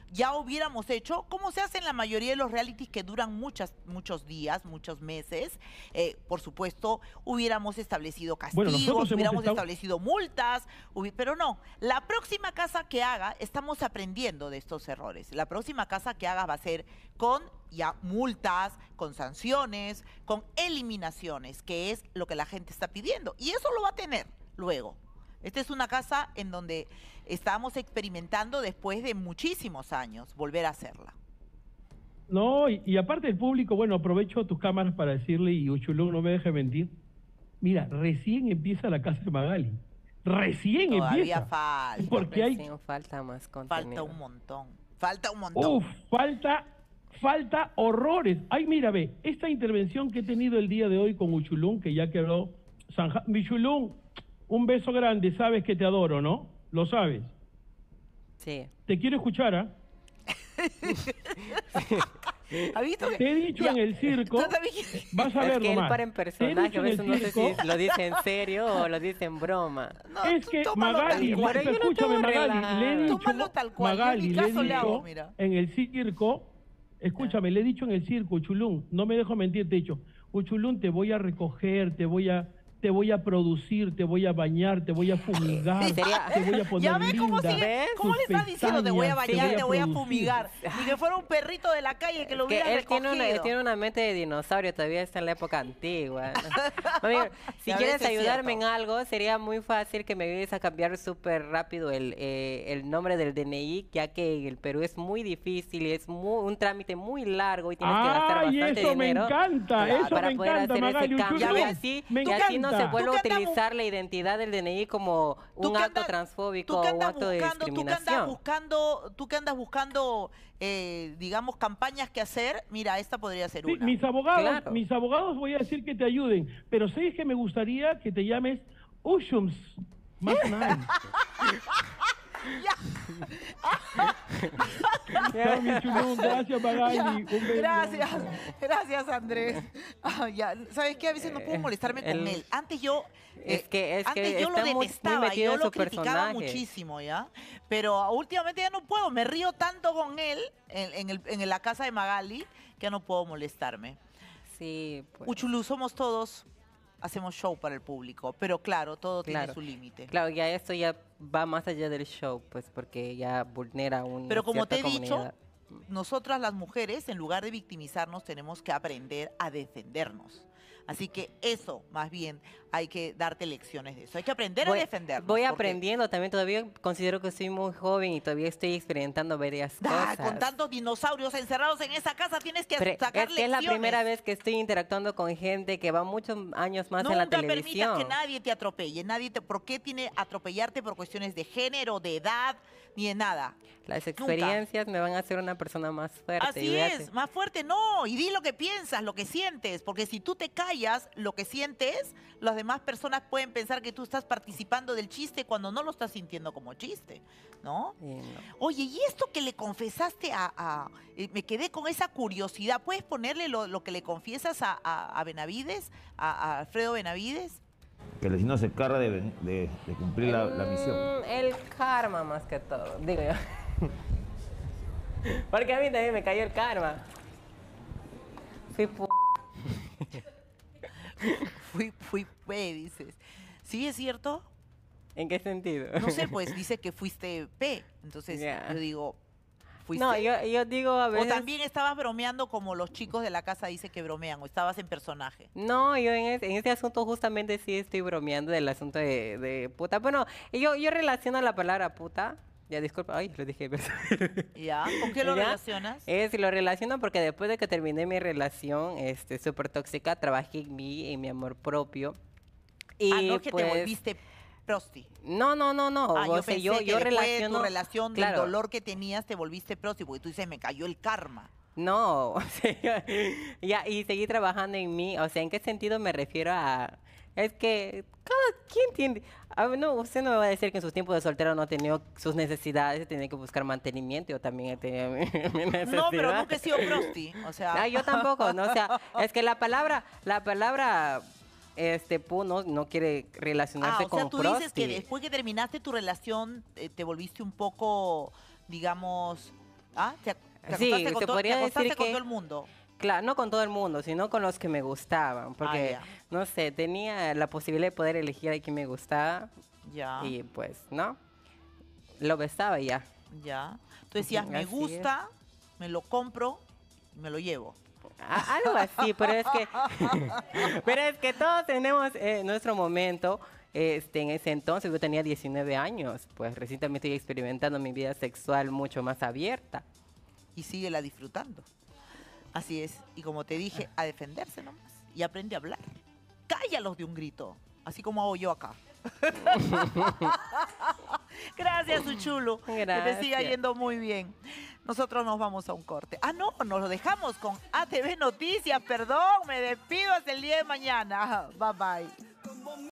Speaker 1: ya hubiéramos hecho, como se hace en la mayoría de los realities que duran muchos días, muchos meses. Por supuesto, hubiéramos establecido castigos, hubiéramos establecido multas, pero no. La próxima casa que haga, estamos aprendiendo de estos errores. La próxima casa que haga va a ser con ya multas, con sanciones, con eliminaciones, que es lo que la gente está pidiendo. Y eso lo va a tener luego. Esta es una casa en donde estamos experimentando después de muchísimos años volver a hacerla.
Speaker 19: No, y aparte el público, bueno, aprovecho tus cámaras para decirle, y Uchulón no me deje mentir, mira, recién empieza la casa de Magali. Recién
Speaker 1: Todavía
Speaker 19: empieza.
Speaker 1: falta.
Speaker 19: Porque hay...
Speaker 18: falta más contenido.
Speaker 1: Falta un montón. Falta un montón.
Speaker 19: Uf, falta horrores. Ay, mira, ve, esta intervención que he tenido el día de hoy con Uchulún, que ya quedó... Uchulún, un beso grande, sabes que te adoro, ¿no? Lo sabes.
Speaker 18: Sí.
Speaker 19: Te quiero escuchar, ¿ah? Te he dicho en el circo, vas a ver
Speaker 18: es que él
Speaker 19: nomás.
Speaker 18: para en personaje, a veces no sé si lo dice en serio o lo dice en broma.
Speaker 1: No,
Speaker 19: es que Magali, escúchame Magali, le he dicho,
Speaker 1: tal cual.
Speaker 19: Magali, le he
Speaker 1: le
Speaker 19: dicho
Speaker 1: hago, mira.
Speaker 19: en el circo, escúchame, le he dicho en el circo, Uchulún, no me dejo mentir, te he dicho, Uchulún, te voy a recoger, te voy a producir, te voy a bañar, te voy a fumigar, te voy a poner
Speaker 1: ¿Ya ves cómo
Speaker 19: linda.
Speaker 1: sigue? ¿Cómo le estás diciendo te voy a bañar, te voy a
Speaker 19: producir?
Speaker 1: fumigar? Ni que fuera un perrito de la calle que lo hubiera
Speaker 18: él
Speaker 1: recogido.
Speaker 18: tiene una mente de dinosaurio, todavía está en la época antigua. Mami, si
Speaker 1: Ya
Speaker 18: quieres
Speaker 1: ves, es
Speaker 18: ayudarme
Speaker 1: cierto.
Speaker 18: en algo, sería muy fácil que me ayudes a cambiar súper rápido el nombre del DNI, ya que en el Perú es muy difícil y es un trámite muy largo y tienes que gastar bastante
Speaker 19: eso
Speaker 18: dinero.
Speaker 19: Me encanta, eso
Speaker 18: para
Speaker 19: me
Speaker 18: poder
Speaker 19: encanta,
Speaker 18: hacer
Speaker 19: Magali,
Speaker 18: ese cambio.
Speaker 19: Uchulún,
Speaker 18: Y así no se vuelve a utilizar la identidad del DNI como un acto transfóbico o un acto de discriminación.
Speaker 1: Tú que andas buscando, digamos, campañas que hacer, mira, esta podría ser
Speaker 19: Sí,
Speaker 1: una.
Speaker 19: mis abogados voy a decir que te ayuden, pero sabes que me gustaría que te llames Ushums. Más nada. Chao, mi Chulún, gracias Magali. Un beso.
Speaker 1: Gracias Andrés. Ya, ¿sabes qué? A veces no puedo molestarme con él. Antes yo antes yo lo detestaba, yo lo criticaba muchísimo, ¿ya? Pero últimamente ya no puedo, me río tanto con él en la casa de Magali que ya no puedo molestarme.
Speaker 18: Sí, pues.
Speaker 1: Uchulú, somos todos, hacemos show para el público, pero claro, todo tiene su límite.
Speaker 18: Claro, ya esto ya va más allá del show, pues porque ya vulnera una
Speaker 1: Pero como te he
Speaker 18: cierta
Speaker 1: dicho,
Speaker 18: comunidad.
Speaker 1: nosotras las mujeres, en lugar de victimizarnos, tenemos que aprender a defendernos. Así que eso, más bien, hay que darte lecciones de eso. Hay que aprender a defendernos.
Speaker 18: Voy aprendiendo también, todavía considero que soy muy joven y todavía estoy experimentando varias cosas.
Speaker 1: Con tantos dinosaurios encerrados en esa casa tienes que sacar lecciones.
Speaker 18: Es la primera vez que estoy interactuando con gente que va muchos años más en la televisión.
Speaker 1: Nunca permitas que nadie te atropelle. ¿Por qué tiene atropellarte por cuestiones de género, de edad, ni de nada?
Speaker 18: Las experiencias me van a hacer una persona más fuerte.
Speaker 1: Así es, más fuerte no. Y di lo que piensas, lo que sientes. Porque si tú te callas lo que sientes, las demás personas pueden pensar que tú estás participando del chiste cuando no lo estás sintiendo como chiste, ¿no?
Speaker 18: Sí, no.
Speaker 1: Oye, ¿y esto que le confesaste me quedé con esa curiosidad? ¿Puedes ponerle lo que le confiesas a Benavides, a Alfredo Benavides?
Speaker 20: Que el vecino se carga de cumplir la misión.
Speaker 18: El karma más que todo, digo yo. Porque a mí también me cayó el karma.
Speaker 1: Fui, dices. ¿Sí es cierto?
Speaker 18: ¿En qué sentido?
Speaker 1: No sé, pues dice que fuiste P. Entonces yo digo, ¿fuiste?
Speaker 18: No, yo digo a veces...
Speaker 1: O también estabas bromeando como los chicos de la casa dicen que bromean, o estabas en personaje.
Speaker 18: No, yo en este asunto justamente sí estoy bromeando del asunto de puta. Bueno, yo relaciono la palabra puta. Ya, disculpa, ay, lo dije.
Speaker 1: ¿Ya? ¿Con qué lo relacionas?
Speaker 18: Lo relaciono porque después de que terminé mi relación súper tóxica, trabajé en mi amor propio. Y
Speaker 1: no es que te volviste prosti.
Speaker 18: No.
Speaker 1: Yo pensé que después de tu relación,
Speaker 18: claro,
Speaker 1: del dolor que tenías, te volviste prosti, porque tú dices, me cayó el karma.
Speaker 18: No, o sea, y seguí trabajando en mí. O sea, ¿en qué sentido me refiero a...? Es que cada quien tiene... no, usted no me va a decir que en sus tiempos de soltero no ha tenido sus necesidades, tenía que buscar mantenimiento, yo también he tenido mi necesidad.
Speaker 1: No, pero nunca he sido prosti, o sea...
Speaker 18: yo tampoco, ¿no? O sea, es que la palabra no quiere relacionarse con prosti.
Speaker 1: O sea, tú dices que después que terminaste tu relación, te volviste un poco, digamos... ¿Ah? ¿Te
Speaker 18: Sí,
Speaker 1: acostaste
Speaker 18: se podría
Speaker 1: te acostaste
Speaker 18: decir
Speaker 1: con
Speaker 18: que...
Speaker 1: todo el mundo?
Speaker 18: Claro, no con todo el mundo, sino con los que me gustaban. Porque,
Speaker 1: ya.
Speaker 18: no sé, tenía la posibilidad de poder elegir a quien me gustaba.
Speaker 1: Ya.
Speaker 18: Y pues, ¿no? Lo besaba y ya.
Speaker 1: Ya. Tú decías, me
Speaker 18: Así
Speaker 1: gusta, me lo compro, me lo llevo.
Speaker 18: Algo así, pero es que... pero es que todos tenemos nuestro momento. En ese entonces yo tenía 19 años. Pues recientemente estoy experimentando mi vida sexual mucho más abierta.
Speaker 1: Y síguela disfrutando. Así es. Y como te dije, a defenderse nomás. Y aprende a hablar. Cállalos de un grito. Así como hago yo acá. Gracias, Uchulo. Que te siga yendo muy bien. Nosotros nos vamos a un corte. Ah, no, nos lo dejamos con ATV Noticias. Perdón, me despido hasta el día de mañana. Bye, bye.